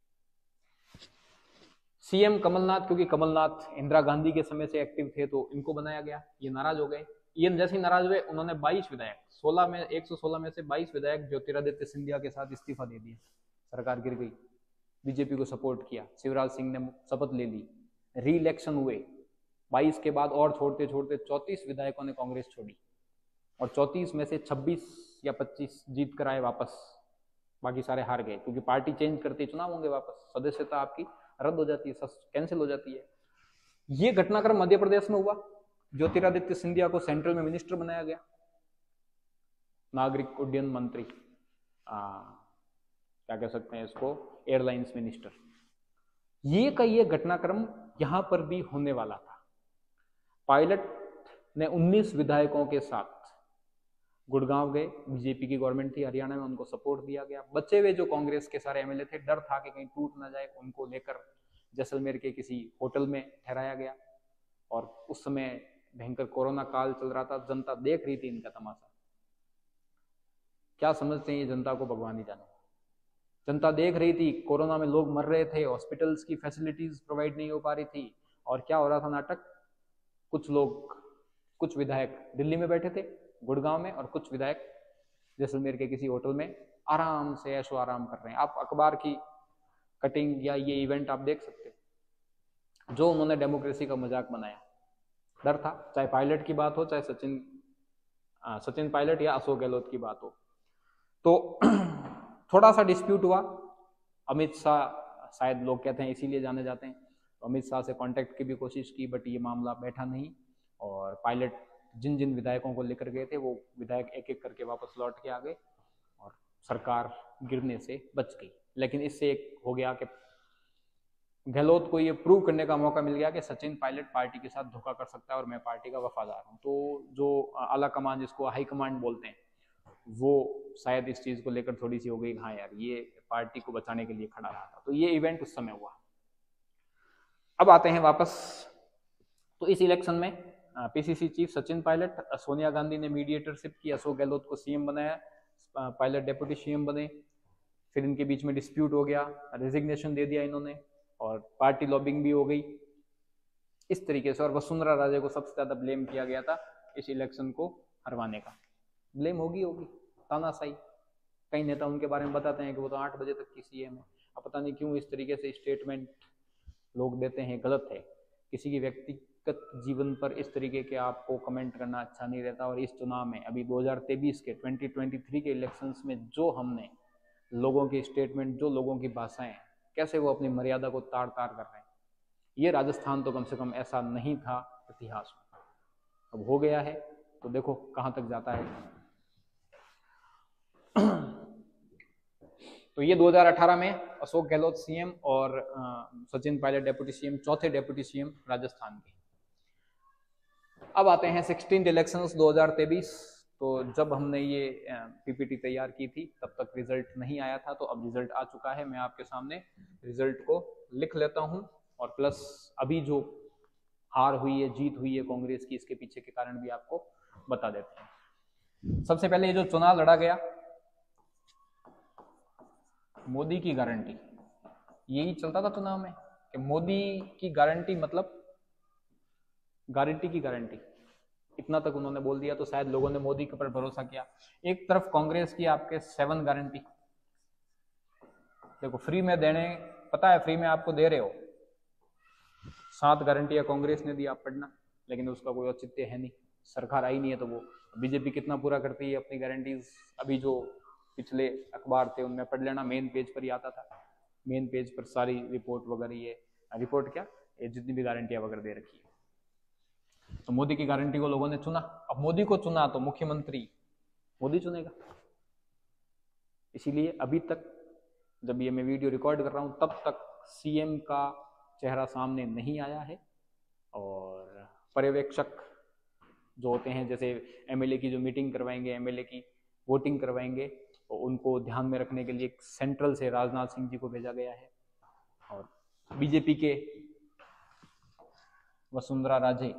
Speaker 1: सीएम कमलनाथ, क्योंकि कमलनाथ इंदिरा गांधी के समय से एक्टिव थे तो इनको बनाया गया। ये नाराज हो गए। ये जैसे ही नाराज हुए, उन्होंने 22 विधायक, 116 में से 22 विधायक ज्योतिरादित्य सिंधिया के साथ इस्तीफा दे दिया। सरकार गिर गई। बीजेपी को सपोर्ट किया, शिवराज सिंह ने शपथ ले ली, री इलेक्शन हुए। 22 के बाद और छोड़ते छोड़ते 34 विधायकों ने कांग्रेस छोड़ी, और 34 में से 26 या 25 जीत कर आए वापस, बाकी सारे हार गए। क्योंकि पार्टी चेंज करती, चुनाव होंगे वापस, सदस्यता आपकी रद्द हो जाती है, कैंसिल हो जाती है। ये घटनाक्रम मध्य प्रदेश में हुआ। ज्योतिरादित्य सिंधिया को सेंट्रल में मिनिस्टर बनाया गया, नागरिक उड्डयन मंत्री, क्या कह सकते हैं इसको, एयरलाइंस मिनिस्टर। ये का ये घटनाक्रम यहां पर भी होने वाला था। पायलट ने 19 विधायकों के साथ गुड़गांव गए, बीजेपी की गवर्नमेंट थी हरियाणा में, उनको सपोर्ट दिया गया। बचे हुए जो कांग्रेस के सारे एमएलए थे, डर था कि कहीं टूट ना जाए, उनको लेकर जैसलमेर के किसी होटल में ठहराया गया। और उस समय भयंकर कोरोना काल चल रहा था, जनता देख रही थी इनका तमाशा। क्या समझते हैं ये जनता को, भगवान ही जाने। जनता देख रही थी, कोरोना में लोग मर रहे थे, हॉस्पिटल्स की फैसिलिटीज प्रोवाइड नहीं हो पा रही थी। और क्या हो रहा था नाटक, कुछ लोग, कुछ विधायक दिल्ली में बैठे थे, गुड़गांव में, और कुछ विधायक जैसलमेर के किसी होटल में आराम से ऐशो आराम कर रहे हैं। आप अखबार की कटिंग या ये इवेंट आप देख सकते हैं, जो उन्होंने डेमोक्रेसी का मजाक बनाया। डर था, चाहे पायलट की बात हो, चाहे सचिन पायलट या अशोक गहलोत की बात हो। तो थोड़ा सा डिस्प्यूट हुआ। अमित शाह, शायद लोग कहते हैं इसीलिए जाने जाते हैं, तो अमित शाह से कांटेक्ट की भी कोशिश की, बट ये मामला बैठा नहीं। और पायलट जिन जिन विधायकों को लेकर गए थे, वो विधायक एक एक करके वापस लौट के आ गए, और सरकार गिरने से बच गई। लेकिन इससे एक हो गया कि गहलोत को ये प्रूव करने का मौका मिल गया कि सचिन पायलट पार्टी के साथ धोखा कर सकता है और मैं पार्टी का वफादार हूँ। तो जो आला कमान, जिसको हाई कमांड बोलते हैं, वो शायद इस चीज को लेकर थोड़ी सी हो गई, हाँ यार ये पार्टी को बचाने के लिए खड़ा रहा था। तो ये इवेंट उस समय हुआ। अब आते हैं वापस। तो इस इलेक्शन में पीसीसी चीफ सचिन पायलट, सोनिया गांधी ने मीडिएटरशिप की, अशोक गहलोत को सीएम बनाया, पायलट डेप्यूटी सीएम बने। फिर इनके बीच में डिस्प्यूट हो गया, रेजिग्नेशन दे दिया इन्होंने, और पार्टी लॉबिंग भी हो गई इस तरीके से। और वसुंधरा राजे को सबसे ज्यादा ब्लेम किया गया था इस इलेक्शन को हरवाने का। ब्लेम होगी तानाशाही। कई नेता उनके बारे में बताते हैं कि वो तो 8 बजे तक की सीएम है। अब पता नहीं क्यों इस तरीके से स्टेटमेंट लोग देते हैं, गलत है। किसी की व्यक्तिगत जीवन पर इस तरीके के आपको कमेंट करना अच्छा नहीं रहता। और इस चुनाव में अभी 2023 के 2023 के इलेक्शंस में जो हमने लोगों की स्टेटमेंट, जो लोगों की भाषाएं, कैसे वो अपनी मर्यादा को तार तार कर रहे हैं, ये राजस्थान तो कम से कम ऐसा नहीं था इतिहास में। अब हो गया है, तो देखो कहां तक जाता है। तो ये 2018 में अशोक गहलोत सीएम और सचिन पायलट डेप्यूटी सीएम, चौथे डेप्यूटी सीएम राजस्थान के। अब आते हैं 16 इलेक्शंस 2023। तो जब हमने ये पीपीटी तैयार की थी तब तक रिजल्ट नहीं आया था, तो अब रिजल्ट आ चुका है। मैं आपके सामने रिजल्ट को लिख लेता हूं, और प्लस अभी जो हार हुई है, जीत हुई है कांग्रेस की, इसके पीछे के कारण भी आपको बता देते हैं। सबसे पहले ये जो चुनाव लड़ा गया, मोदी की गारंटी, यही चलता था चुनाव में कि मोदी की गारंटी, मतलब गारंटी की गारंटी। इतना तक उन्होंने बोल दिया तो शायद लोगों ने मोदी के ऊपर भरोसा किया। एक तरफ कांग्रेस की आपके 7 गारंटी, देखो फ्री में देने, पता है फ्री में आपको दे रहे हो, 7 गारंटियां कांग्रेस ने दी, आप पढ़ना, लेकिन उसका कोई औचित्य है नहीं, सरकार आई नहीं है तो वो बीजेपी कितना पूरा करती है अपनी गारंटीज। अभी जो पिछले अखबार थे उनमें पढ़ लेना, मेन पेज पर ही आता था, मेन पेज पर सारी रिपोर्ट वगैरह, ये रिपोर्ट क्या, ये जितनी भी गारंटियां वगैरह दे रखी है। तो मोदी की गारंटी को लोगों ने चुना, अब मोदी को चुना तो मुख्यमंत्री मोदी चुनेगा। इसीलिए अभी तक जब ये मैं वीडियो रिकॉर्ड कर रहा हूं तब तक सीएम का चेहरा सामने नहीं आया है, और पर्यवेक्षक जो होते हैं, जैसे एमएलए की जो मीटिंग करवाएंगे, एमएलए की वोटिंग करवाएंगे, तो उनको ध्यान में रखने के लिए सेंट्रल से राजनाथ सिंह जी को भेजा गया है, और बीजेपी के वसुंधरा राजे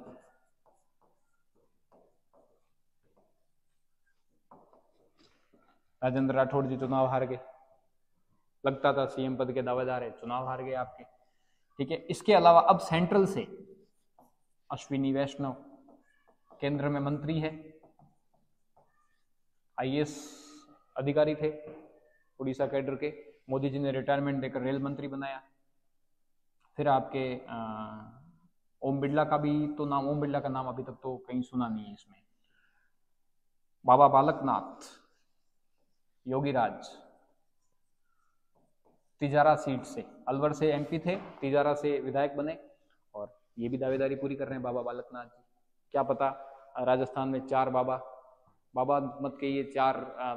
Speaker 1: राजेंद्र राठौड़ जी चुनाव हार गए, लगता था सीएम पद के दावेदार है, चुनाव हार गए आपके, ठीक है। इसके अलावा अब सेंट्रल से अश्विनी वैष्णव केंद्र में मंत्री है, आईएएस अधिकारी थे उड़ीसा कैडर के, मोदी जी ने रिटायरमेंट देकर रेल मंत्री बनाया। फिर आपके ओम बिरला का भी तो नाम, ओम बिरला का नाम अभी तक तो कहीं सुना नहीं है इसमें। बाबा बालकनाथ, योगीराज, तिजारा सीट से, अलवर से एमपी थे, तिजारा से विधायक बने, और ये भी दावेदारी पूरी कर रहे हैं बाबा बालकनाथ जी। क्या पता राजस्थान में 4 बाबा, बाबा मत के ये 4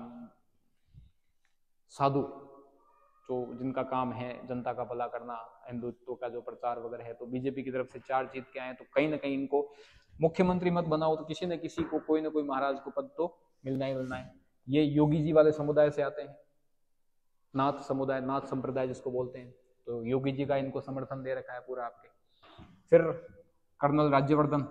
Speaker 1: साधु जो जिनका काम है जनता का भला करना, हिंदुत्व का जो प्रचार वगैरह है, तो बीजेपी की तरफ से 4 जीत के आए, तो कहीं ना कहीं इनको मुख्यमंत्री मत बनाओ तो किसी न किसी को, कोई ना कोई महाराज को पद तो मिलना ही मिलना है। ये योगी जी वाले समुदाय से आते हैं, नाथ समुदाय, नाथ संप्रदाय जिसको बोलते हैं, तो योगी जी का इनको समर्थन दे रखा है पूरा आपके। फिर कर्नल राज्यवर्धन,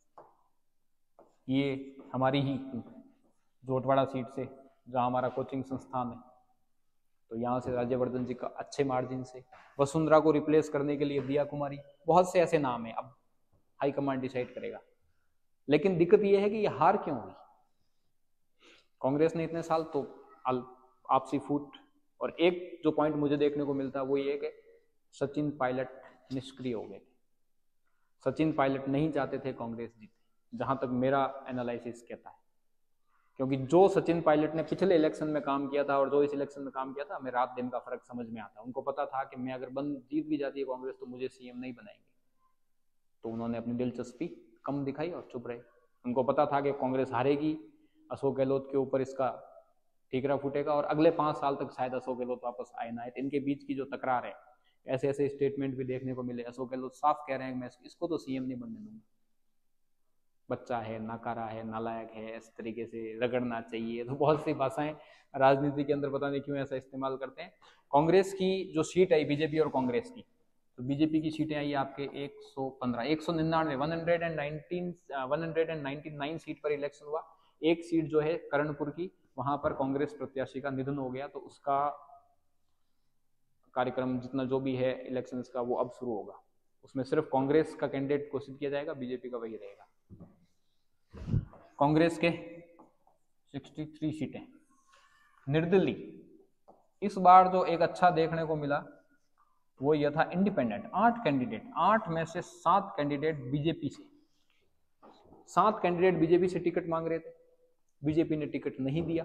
Speaker 1: ये हमारी ही जोटवाड़ा सीट से, जहां हमारा कोचिंग संस्थान है, तो यहाँ से राज्यवर्धन जी का अच्छे मार्जिन से। वसुंधरा को रिप्लेस करने के लिए दिया कुमारी, बहुत से ऐसे नाम है, अब हाईकमांड डिसाइड करेगा। लेकिन दिक्कत यह है कि ये हार क्यों हुई, कांग्रेस ने इतने साल तो आपसी फूट, और एक जो पॉइंट मुझे देखने को मिलता है वो ये कि सचिन पायलट निष्क्रिय हो गए थे। सचिन पायलट नहीं चाहते थे कांग्रेस जीते, जहां तक मेरा एनालिसिस कहता है, क्योंकि जो सचिन पायलट ने पिछले इलेक्शन में काम किया था और जो इस इलेक्शन में काम किया था, हमें रात दिन का फर्क समझ में आता। उनको पता था कि मैं अगर जीत भी जाती है कांग्रेस तो मुझे सीएम नहीं बनाएंगे, तो उन्होंने अपनी दिलचस्पी कम दिखाई और चुप रहे। उनको पता था कि कांग्रेस हारेगी, अशोक गहलोत के ऊपर इसका ठीकरा फूटेगा, और अगले 5 साल तक शायद अशोक गहलोत वापस आए ना आए। तो इनके बीच की जो तकरार है, ऐसे ऐसे स्टेटमेंट भी देखने को मिले, अशोक गहलोत साफ कह रहे हैं मैं इसको तो सीएम नहीं बनने दूंगा, बच्चा है, नाकारा है, नालायक है, इस तरीके से रगड़ना चाहिए। तो बहुत सी भाषाएं राजनीति के अंदर पता नहीं क्यों ऐसा इस्तेमाल करते हैं। कांग्रेस की जो सीट आई, बीजेपी और कांग्रेस की, तो बीजेपी की सीटें आई आपके 115, 199, 199 सीट पर इलेक्शन हुआ। एक सीट जो है कर्णपुर की, वहां पर कांग्रेस प्रत्याशी का निधन हो गया, तो उसका कार्यक्रम जितना जो भी है इलेक्शंस का वो अब शुरू होगा। उसमें सिर्फ कांग्रेस का कैंडिडेट घोषित किया जाएगा, बीजेपी का वही रहेगा। कांग्रेस के 63 सीटें, निर्दलीय। इस बार जो एक अच्छा देखने को मिला वो यह था इंडिपेंडेंट, 8 कैंडिडेट, 8 में से 7 कैंडिडेट बीजेपी से, 7 कैंडिडेट बीजेपी से टिकट मांग रहे थे, बीजेपी ने टिकट नहीं दिया।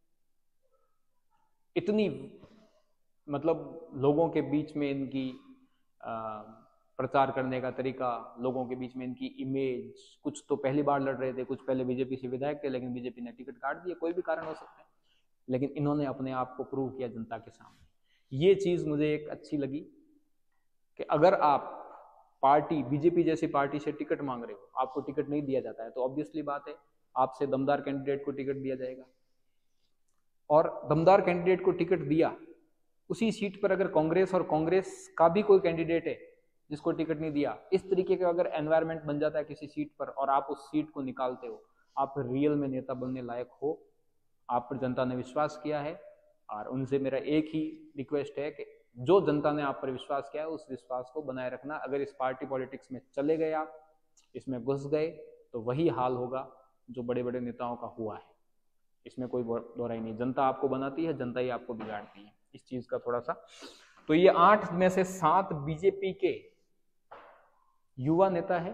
Speaker 1: इतनी मतलब लोगों के बीच में इनकी प्रचार करने का तरीका, लोगों के बीच में इनकी इमेज, कुछ तो पहली बार लड़ रहे थे, कुछ पहले बीजेपी से विधायक थे, लेकिन बीजेपी ने टिकट काट दिया, कोई भी कारण हो सकता है, लेकिन इन्होंने अपने आप को प्रूव किया जनता के सामने। ये चीज मुझे एक अच्छी लगी कि अगर आप पार्टी, बीजेपी जैसी पार्टी से टिकट मांग रहे हो, आपको टिकट नहीं दिया जाता है, तो ऑब्वियसली बात है आपसे दमदार कैंडिडेट को टिकट दिया जाएगा। और दमदार कैंडिडेट को टिकट दिया, उसी सीट पर अगर कांग्रेस और कांग्रेस का भी कोई कैंडिडेट है जिसको टिकट नहीं दिया, इस तरीके का अगर एनवायरनमेंट बन जाता है किसी सीट पर और आप उस सीट को निकालते हो, आप रियल में नेता बनने लायक हो, आप पर जनता ने विश्वास किया है। और उनसे मेरा एक ही रिक्वेस्ट है कि जो जनता ने आप पर विश्वास किया है उस विश्वास को बनाए रखना। अगर इस पार्टी पॉलिटिक्स में चले गए, आप इसमें घुस गए, तो वही हाल होगा जो बड़े बड़े नेताओं का हुआ है। इसमें कोई दोहराई नहीं। जनता आपको बनाती है, जनता ही आपको बिगाड़ती है। इस चीज का थोड़ा सा, तो ये 8 में से 7 बीजेपी के युवा नेता है,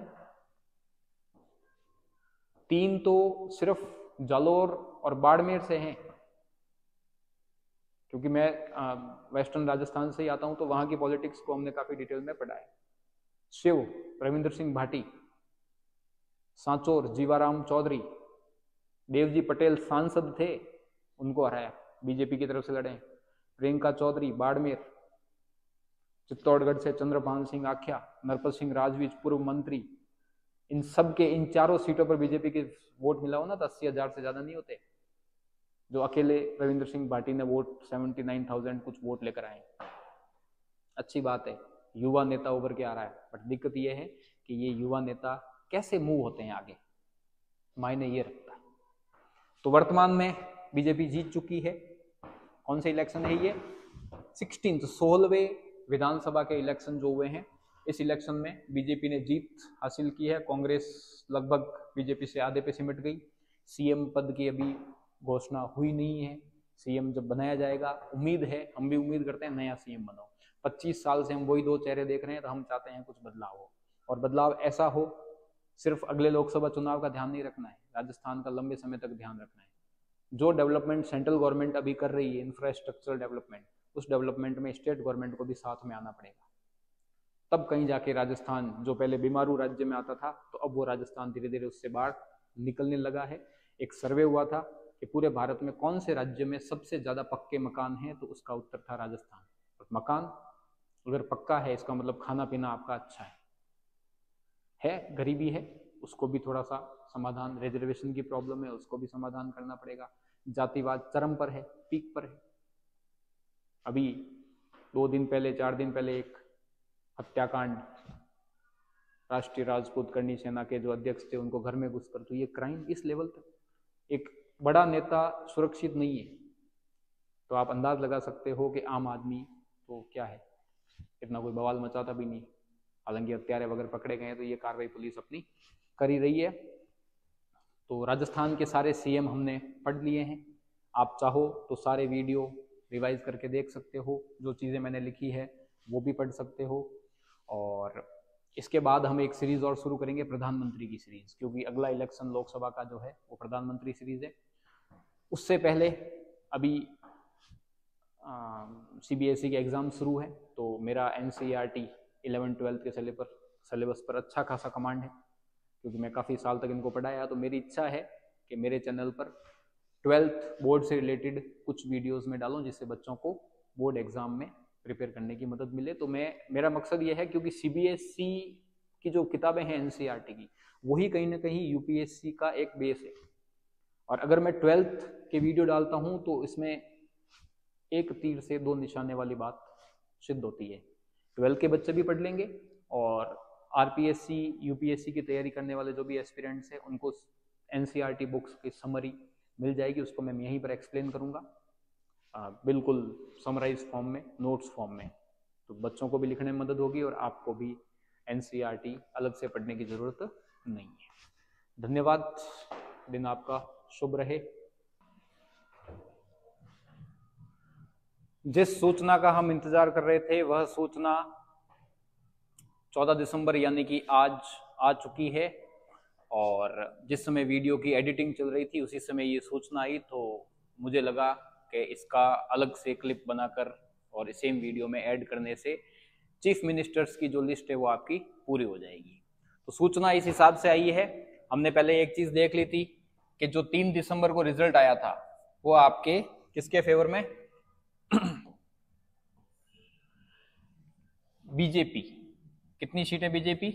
Speaker 1: 3 तो सिर्फ जालोर और बाड़मेर से हैं, क्योंकि मैं वेस्टर्न राजस्थान से ही आता हूं, तो वहां की पॉलिटिक्स को हमने काफी डिटेल में पढ़ा है। शिव रविंद्र सिंह भाटी, सांचौर जीवाराम चौधरी, देवजी पटेल सांसद थे, उनको हराया, बीजेपी की तरफ से लड़े। प्रियंका चौधरी बाड़मेर, चित्तौड़गढ़ से चंद्रपाल सिंह आख्या, नरपत सिंह राजवीज पूर्व मंत्री, इन सब के इन चारों सीटों पर बीजेपी के वोट मिला हो ना, तो 80,000 से ज्यादा नहीं होते। जो अकेले रविंद्र सिंह भाटी ने वोट 79,000 कुछ वोट लेकर आए। अच्छी बात है, युवा नेता उभर के आ रहा है, बट दिक्कत यह है कि ये युवा नेता कैसे मूव होते हैं आगे, मायने ये रखता है। तो वर्तमान में बीजेपी जीत चुकी है। कौन से इलेक्शन है ये? 16वें विधानसभा के इलेक्शन जो हुए हैं, इस इलेक्शन में बीजेपी ने जीत हासिल की है। कांग्रेस लगभग बीजेपी से आधे पे सिमट गई। सीएम पद की अभी घोषणा हुई नहीं है। सीएम जब बनाया जाएगा, उम्मीद है, हम भी उम्मीद करते हैं नया सीएम बनो। 25 साल से हम वही 2 चेहरे देख रहे हैं, तो हम चाहते हैं कुछ बदलाव हो, और बदलाव ऐसा हो, सिर्फ अगले लोकसभा चुनाव का ध्यान नहीं रखना है, राजस्थान का लंबे समय तक ध्यान रखना है। जो डेवलपमेंट सेंट्रल गवर्नमेंट अभी कर रही है, इंफ्रास्ट्रक्चरल डेवलपमेंट, उस डेवलपमेंट में स्टेट गवर्नमेंट को भी साथ में आना पड़ेगा। तब कहीं जाके राजस्थान, जो पहले बीमारू राज्य में आता था, तो अब वो राजस्थान धीरे धीरे उससे बाहर निकलने लगा है। एक सर्वे हुआ था कि पूरे भारत में कौन से राज्य में सबसे ज्यादा पक्के मकान हैं, तो उसका उत्तर था राजस्थान। और मकान अगर पक्का है, इसका मतलब खाना पीना आपका अच्छा है, गरीबी है, उसको भी थोड़ा सा समाधान, रिजर्वेशन की प्रॉब्लम है, उसको भी समाधान करना पड़ेगा। जातिवाद चरम पर है, पीक पर है। अभी 2 दिन पहले, 4 दिन पहले एक हत्याकांड, राष्ट्रीय राजपूत करनी सेना के जो अध्यक्ष थे, उनको घर में घुसकर, तो ये क्राइम इस लेवल तक। एक बड़ा नेता सुरक्षित नहीं है, तो आप अंदाज लगा सकते हो कि आम आदमी तो क्या है, इतना कोई बवाल मचाता भी नहीं। हालांकि हत्यारे वगैरह पकड़े गए, तो ये कार्रवाई पुलिस अपनी कर ही रही है। तो राजस्थान के सारे सीएम हमने पढ़ लिए हैं। आप चाहो तो सारे वीडियो रिवाइज करके देख सकते हो, जो चीज़ें मैंने लिखी है वो भी पढ़ सकते हो। और इसके बाद हम एक सीरीज और शुरू करेंगे, प्रधानमंत्री की सीरीज, क्योंकि अगला इलेक्शन लोकसभा का जो है वो प्रधानमंत्री सीरीज है। उससे पहले अभी सीबीएसई के एग्जाम शुरू है, तो मेरा एनसीईआरटी 11-12 के सिलेबस पर अच्छा खासा कमांड है, क्योंकि मैं काफ़ी साल तक इनको पढ़ाया। तो मेरी इच्छा है कि मेरे चैनल पर 12th बोर्ड से रिलेटेड कुछ वीडियोस में डालूं, जिससे बच्चों को बोर्ड एग्जाम में प्रिपेयर करने की मदद मिले। तो मेरा मकसद ये है, क्योंकि सीबीएसई की जो किताबें हैं एनसीईआरटी की, वही कहीं ना कहीं यूपीएससी का एक बेस है। और अगर मैं 12th के वीडियो डालता हूं, तो इसमें एक तीर से 2 निशाने वाली बात सिद्ध होती है। 12th के बच्चे भी पढ़ लेंगे, और आरपीएससी यूपीएससी की तैयारी करने वाले जो भी एस्पिरेंट्स हैं, उनको एनसीईआरटी बुक्स की समरी मिल जाएगी। उसको मैं यहीं पर एक्सप्लेन करूंगा, बिल्कुल समराइज फॉर्म में, नोट्स फॉर्म में। तो बच्चों को भी लिखने में मदद होगी, और आपको भी एनसीईआरटी अलग से पढ़ने की जरूरत नहीं है। धन्यवाद, दिन आपका शुभ रहे। जिस सूचना का हम इंतजार कर रहे थे, वह सूचना 14 दिसंबर यानी कि आज आ चुकी है। और जिस समय वीडियो की एडिटिंग चल रही थी, उसी समय ये सूचना आई, तो मुझे लगा कि इसका अलग से क्लिप बनाकर और सेम वीडियो में ऐड करने से चीफ मिनिस्टर्स की जो लिस्ट है वो आपकी पूरी हो जाएगी। तो सूचना इस हिसाब से आई है। हमने पहले एक चीज देख ली थी कि जो 3 दिसंबर को रिजल्ट आया था, वो आपके किसके फेवर में? बीजेपी। कितनी सीटें BJP?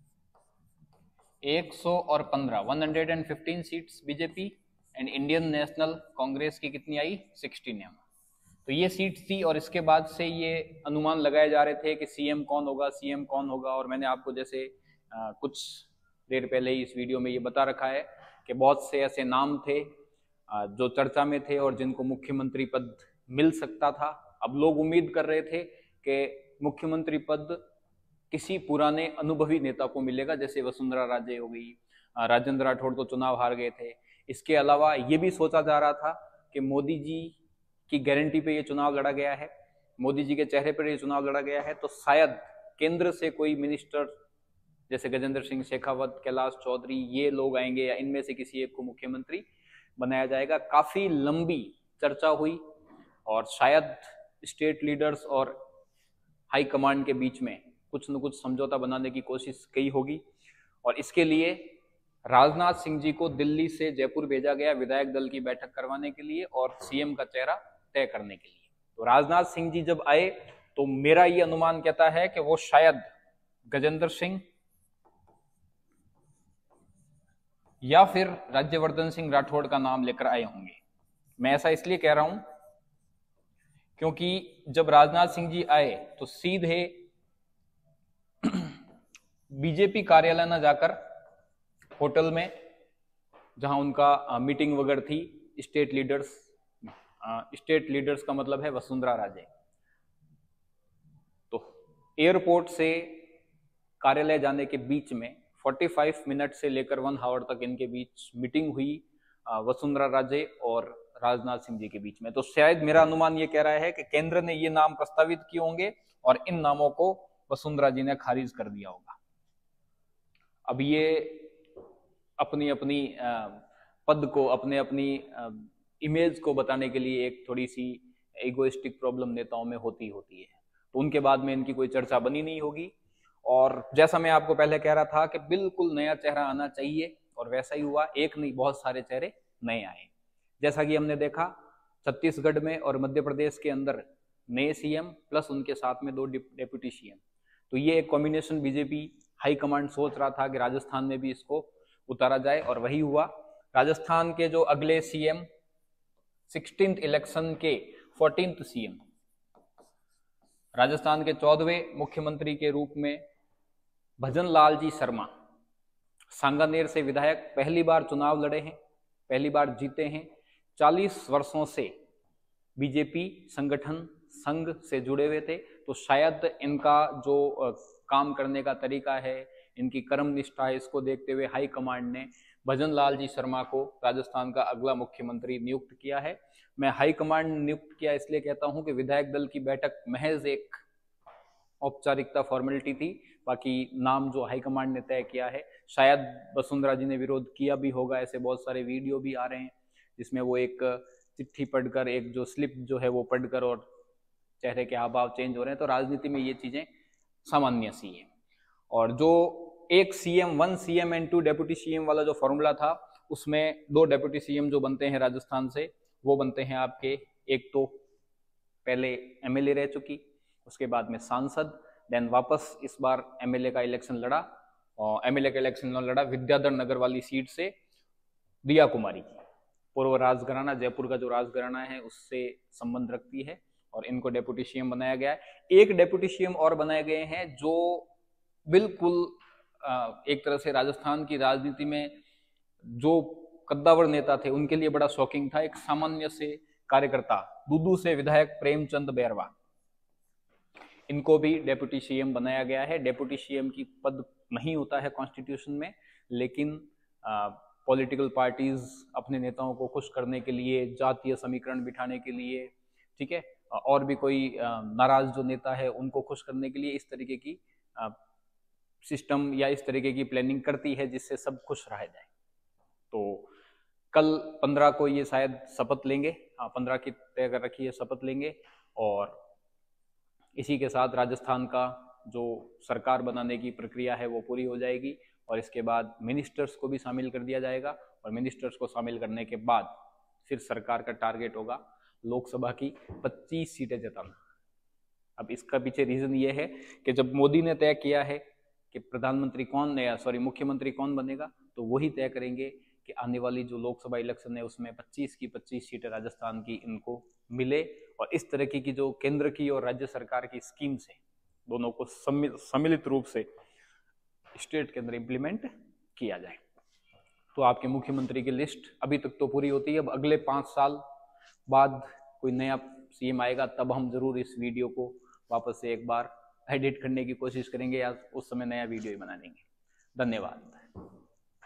Speaker 1: 115 seats BJP. And Indian National Congress की कितनी आई? 16। तो ये सीट थी, और इसके बाद से ये अनुमान लगाए जा रहे थे कि सीएम कौन होगा, सीएम कौन होगा। और मैंने आपको जैसे कुछ देर पहले ही इस वीडियो में ये बता रखा है कि बहुत से ऐसे नाम थे जो चर्चा में थे और जिनको मुख्यमंत्री पद मिल सकता था। अब लोग उम्मीद कर रहे थे कि मुख्यमंत्री पद किसी पुराने अनुभवी नेता को मिलेगा, जैसे वसुंधरा राजे हो गई, राजेंद्र राठौड़ तो चुनाव हार गए थे। इसके अलावा ये भी सोचा जा रहा था कि मोदी जी की गारंटी पे ये चुनाव लड़ा गया है, मोदी जी के चेहरे पर ये चुनाव लड़ा गया है, तो शायद केंद्र से कोई मिनिस्टर जैसे गजेंद्र सिंह शेखावत, कैलाश चौधरी, ये लोग आएंगे या इनमें से किसी एक को मुख्यमंत्री बनाया जाएगा। काफी लंबी चर्चा हुई और शायद स्टेट लीडर्स और हाई कमांड के बीच में कुछ न कुछ समझौता बनाने की कोशिश की होगी और इसके लिए राजनाथ सिंह जी को दिल्ली से जयपुर भेजा गया विधायक दल की बैठक करवाने के लिए और सीएम का चेहरा तय करने के लिए। तो राजनाथ सिंह जी जब आए तो मेरा ये अनुमान कहता है कि वो शायद गजेंद्र सिंह या फिर राज्यवर्धन सिंह राठौड़ का नाम लेकर आए होंगे। मैं ऐसा इसलिए कह रहा हूं क्योंकि जब राजनाथ सिंह जी आए तो सीधे बीजेपी कार्यालय न जाकर होटल में जहां उनका मीटिंग वगैरह थी, स्टेट लीडर्स का मतलब है वसुंधरा राजे, तो एयरपोर्ट से कार्यालय जाने के बीच में 45 मिनट से लेकर 1 आवर तक इनके बीच मीटिंग हुई वसुंधरा राजे और राजनाथ सिंह जी के बीच में। तो शायद मेरा अनुमान ये कह रहा है कि केंद्र ने ये नाम प्रस्तावित किए होंगे और इन नामों को वसुंधरा जी ने खारिज कर दिया होगा। अब ये अपनी अपनी पद को, अपने अपनी इमेज को बताने के लिए एक थोड़ी सी इगोइस्टिक प्रॉब्लम नेताओं में होती है, तो उनके बाद में इनकी कोई चर्चा बनी नहीं होगी। और जैसा मैं आपको पहले कह रहा था कि बिल्कुल नया चेहरा आना चाहिए और वैसा ही हुआ, एक नहीं बहुत सारे चेहरे नए आए। जैसा कि हमने देखा छत्तीसगढ़ में और मध्य प्रदेश के अंदर नए सीएम प्लस उनके साथ में 2 डेप्यूटी सीएम, तो ये एक कॉम्बिनेशन बीजेपी हाई कमांड सोच रहा था कि राजस्थान में भी इसको उतारा जाए और वही हुआ। राजस्थान के जो अगले सीएम 16th इलेक्शन के 14th सीएम, राजस्थान के 14वें मुख्यमंत्री के रूप में भजन लाल जी शर्मा, सांगानेर से विधायक, पहली बार चुनाव लड़े हैं, पहली बार जीते हैं। 40 वर्षों से बीजेपी संगठन संघ से जुड़े हुए थे, तो शायद इनका जो काम करने का तरीका है, इनकी कर्म निष्ठा है, इसको देखते हुए हाई कमांड ने भजन लाल जी शर्मा को राजस्थान का अगला मुख्यमंत्री नियुक्त किया है। मैं हाई कमांड नियुक्त किया इसलिए कहता हूं कि विधायक दल की बैठक महज एक औपचारिकता, फॉर्मेलिटी थी, बाकी नाम जो हाई कमांड ने तय किया है। शायद वसुंधरा जी ने विरोध किया भी होगा, ऐसे बहुत सारे वीडियो भी आ रहे हैं जिसमें वो एक चिट्ठी पढ़कर, एक जो स्लिप जो है वो पढ़कर और चेहरे के हाव भाव चेंज हो रहे हैं। तो राजनीति में ये चीजें सामान्य सी है। और जो एक CM 1 CM and 2 deputy CM वाला जो फॉर्मूला था, उसमें 2 डेप्यूटी सीएम जो बनते हैं राजस्थान से, वो बनते हैं आपके, एक तो पहले एमएलए रह चुकी, उसके बाद में सांसद, देन वापस इस बार एमएलए का इलेक्शन लड़ा, और एमएलए का इलेक्शन लड़ा विद्याधर नगर वाली सीट से दिया कुमारी, पूर्व राजघराना, जयपुर का जो राजघराना है उससे संबंध रखती है, और इनको डेप्यूटी सीएम बनाया गया है। एक डेप्यूटी सीएम और बनाए गए हैं जो बिल्कुल एक तरह से राजस्थान की राजनीति में जो कद्दावर नेता थे उनके लिए बड़ा शॉकिंग था। एक सामान्य से कार्यकर्ता, दूदू से विधायक प्रेमचंद बैरवा, इनको भी डेप्यूटी सीएम बनाया गया है। डेप्यूटी सीएम की पद नहीं होता है कॉन्स्टिट्यूशन में, लेकिन पॉलिटिकल पार्टीज अपने नेताओं को खुश करने के लिए, जातीय समीकरण बिठाने के लिए, ठीक है, और भी कोई नाराज जो नेता है उनको खुश करने के लिए इस तरीके की सिस्टम या इस तरीके की प्लानिंग करती है जिससे सब खुश रह जाए। तो कल 15 को ये शायद शपथ लेंगे, 15 की तय कर रखी है, शपथ लेंगे, और इसी के साथ राजस्थान का जो सरकार बनाने की प्रक्रिया है वो पूरी हो जाएगी, और इसके बाद मिनिस्टर्स को भी शामिल कर दिया जाएगा, और मिनिस्टर्स को शामिल करने के बाद फिर सरकार का टारगेट होगा लोकसभा की 25 सीटें जिताना। अब इसका पीछे रीजन ये है कि जब मोदी ने तय किया है कि प्रधानमंत्री कौन, मुख्यमंत्री कौन बनेगा, तो वही तय करेंगे कि आने वाली जो लोकसभा इलेक्शन है उसमें 25 की 25 सीटें राजस्थान की इनको मिले, और इस तरह की जो केंद्र की और राज्य सरकार की स्कीम्स है दोनों को सम्मिलित रूप से स्टेट के अंदर इंप्लीमेंट किया जाए। तो आपके मुख्यमंत्री की लिस्ट अभी तक तो पूरी होती है। अब अगले 5 साल बाद कोई नया सीएम आएगा, तब हम जरूर इस वीडियो को वापस से एक बार एडिट करने की कोशिश करेंगे, या उस समय नया वीडियो ही बना देंगे। धन्यवाद।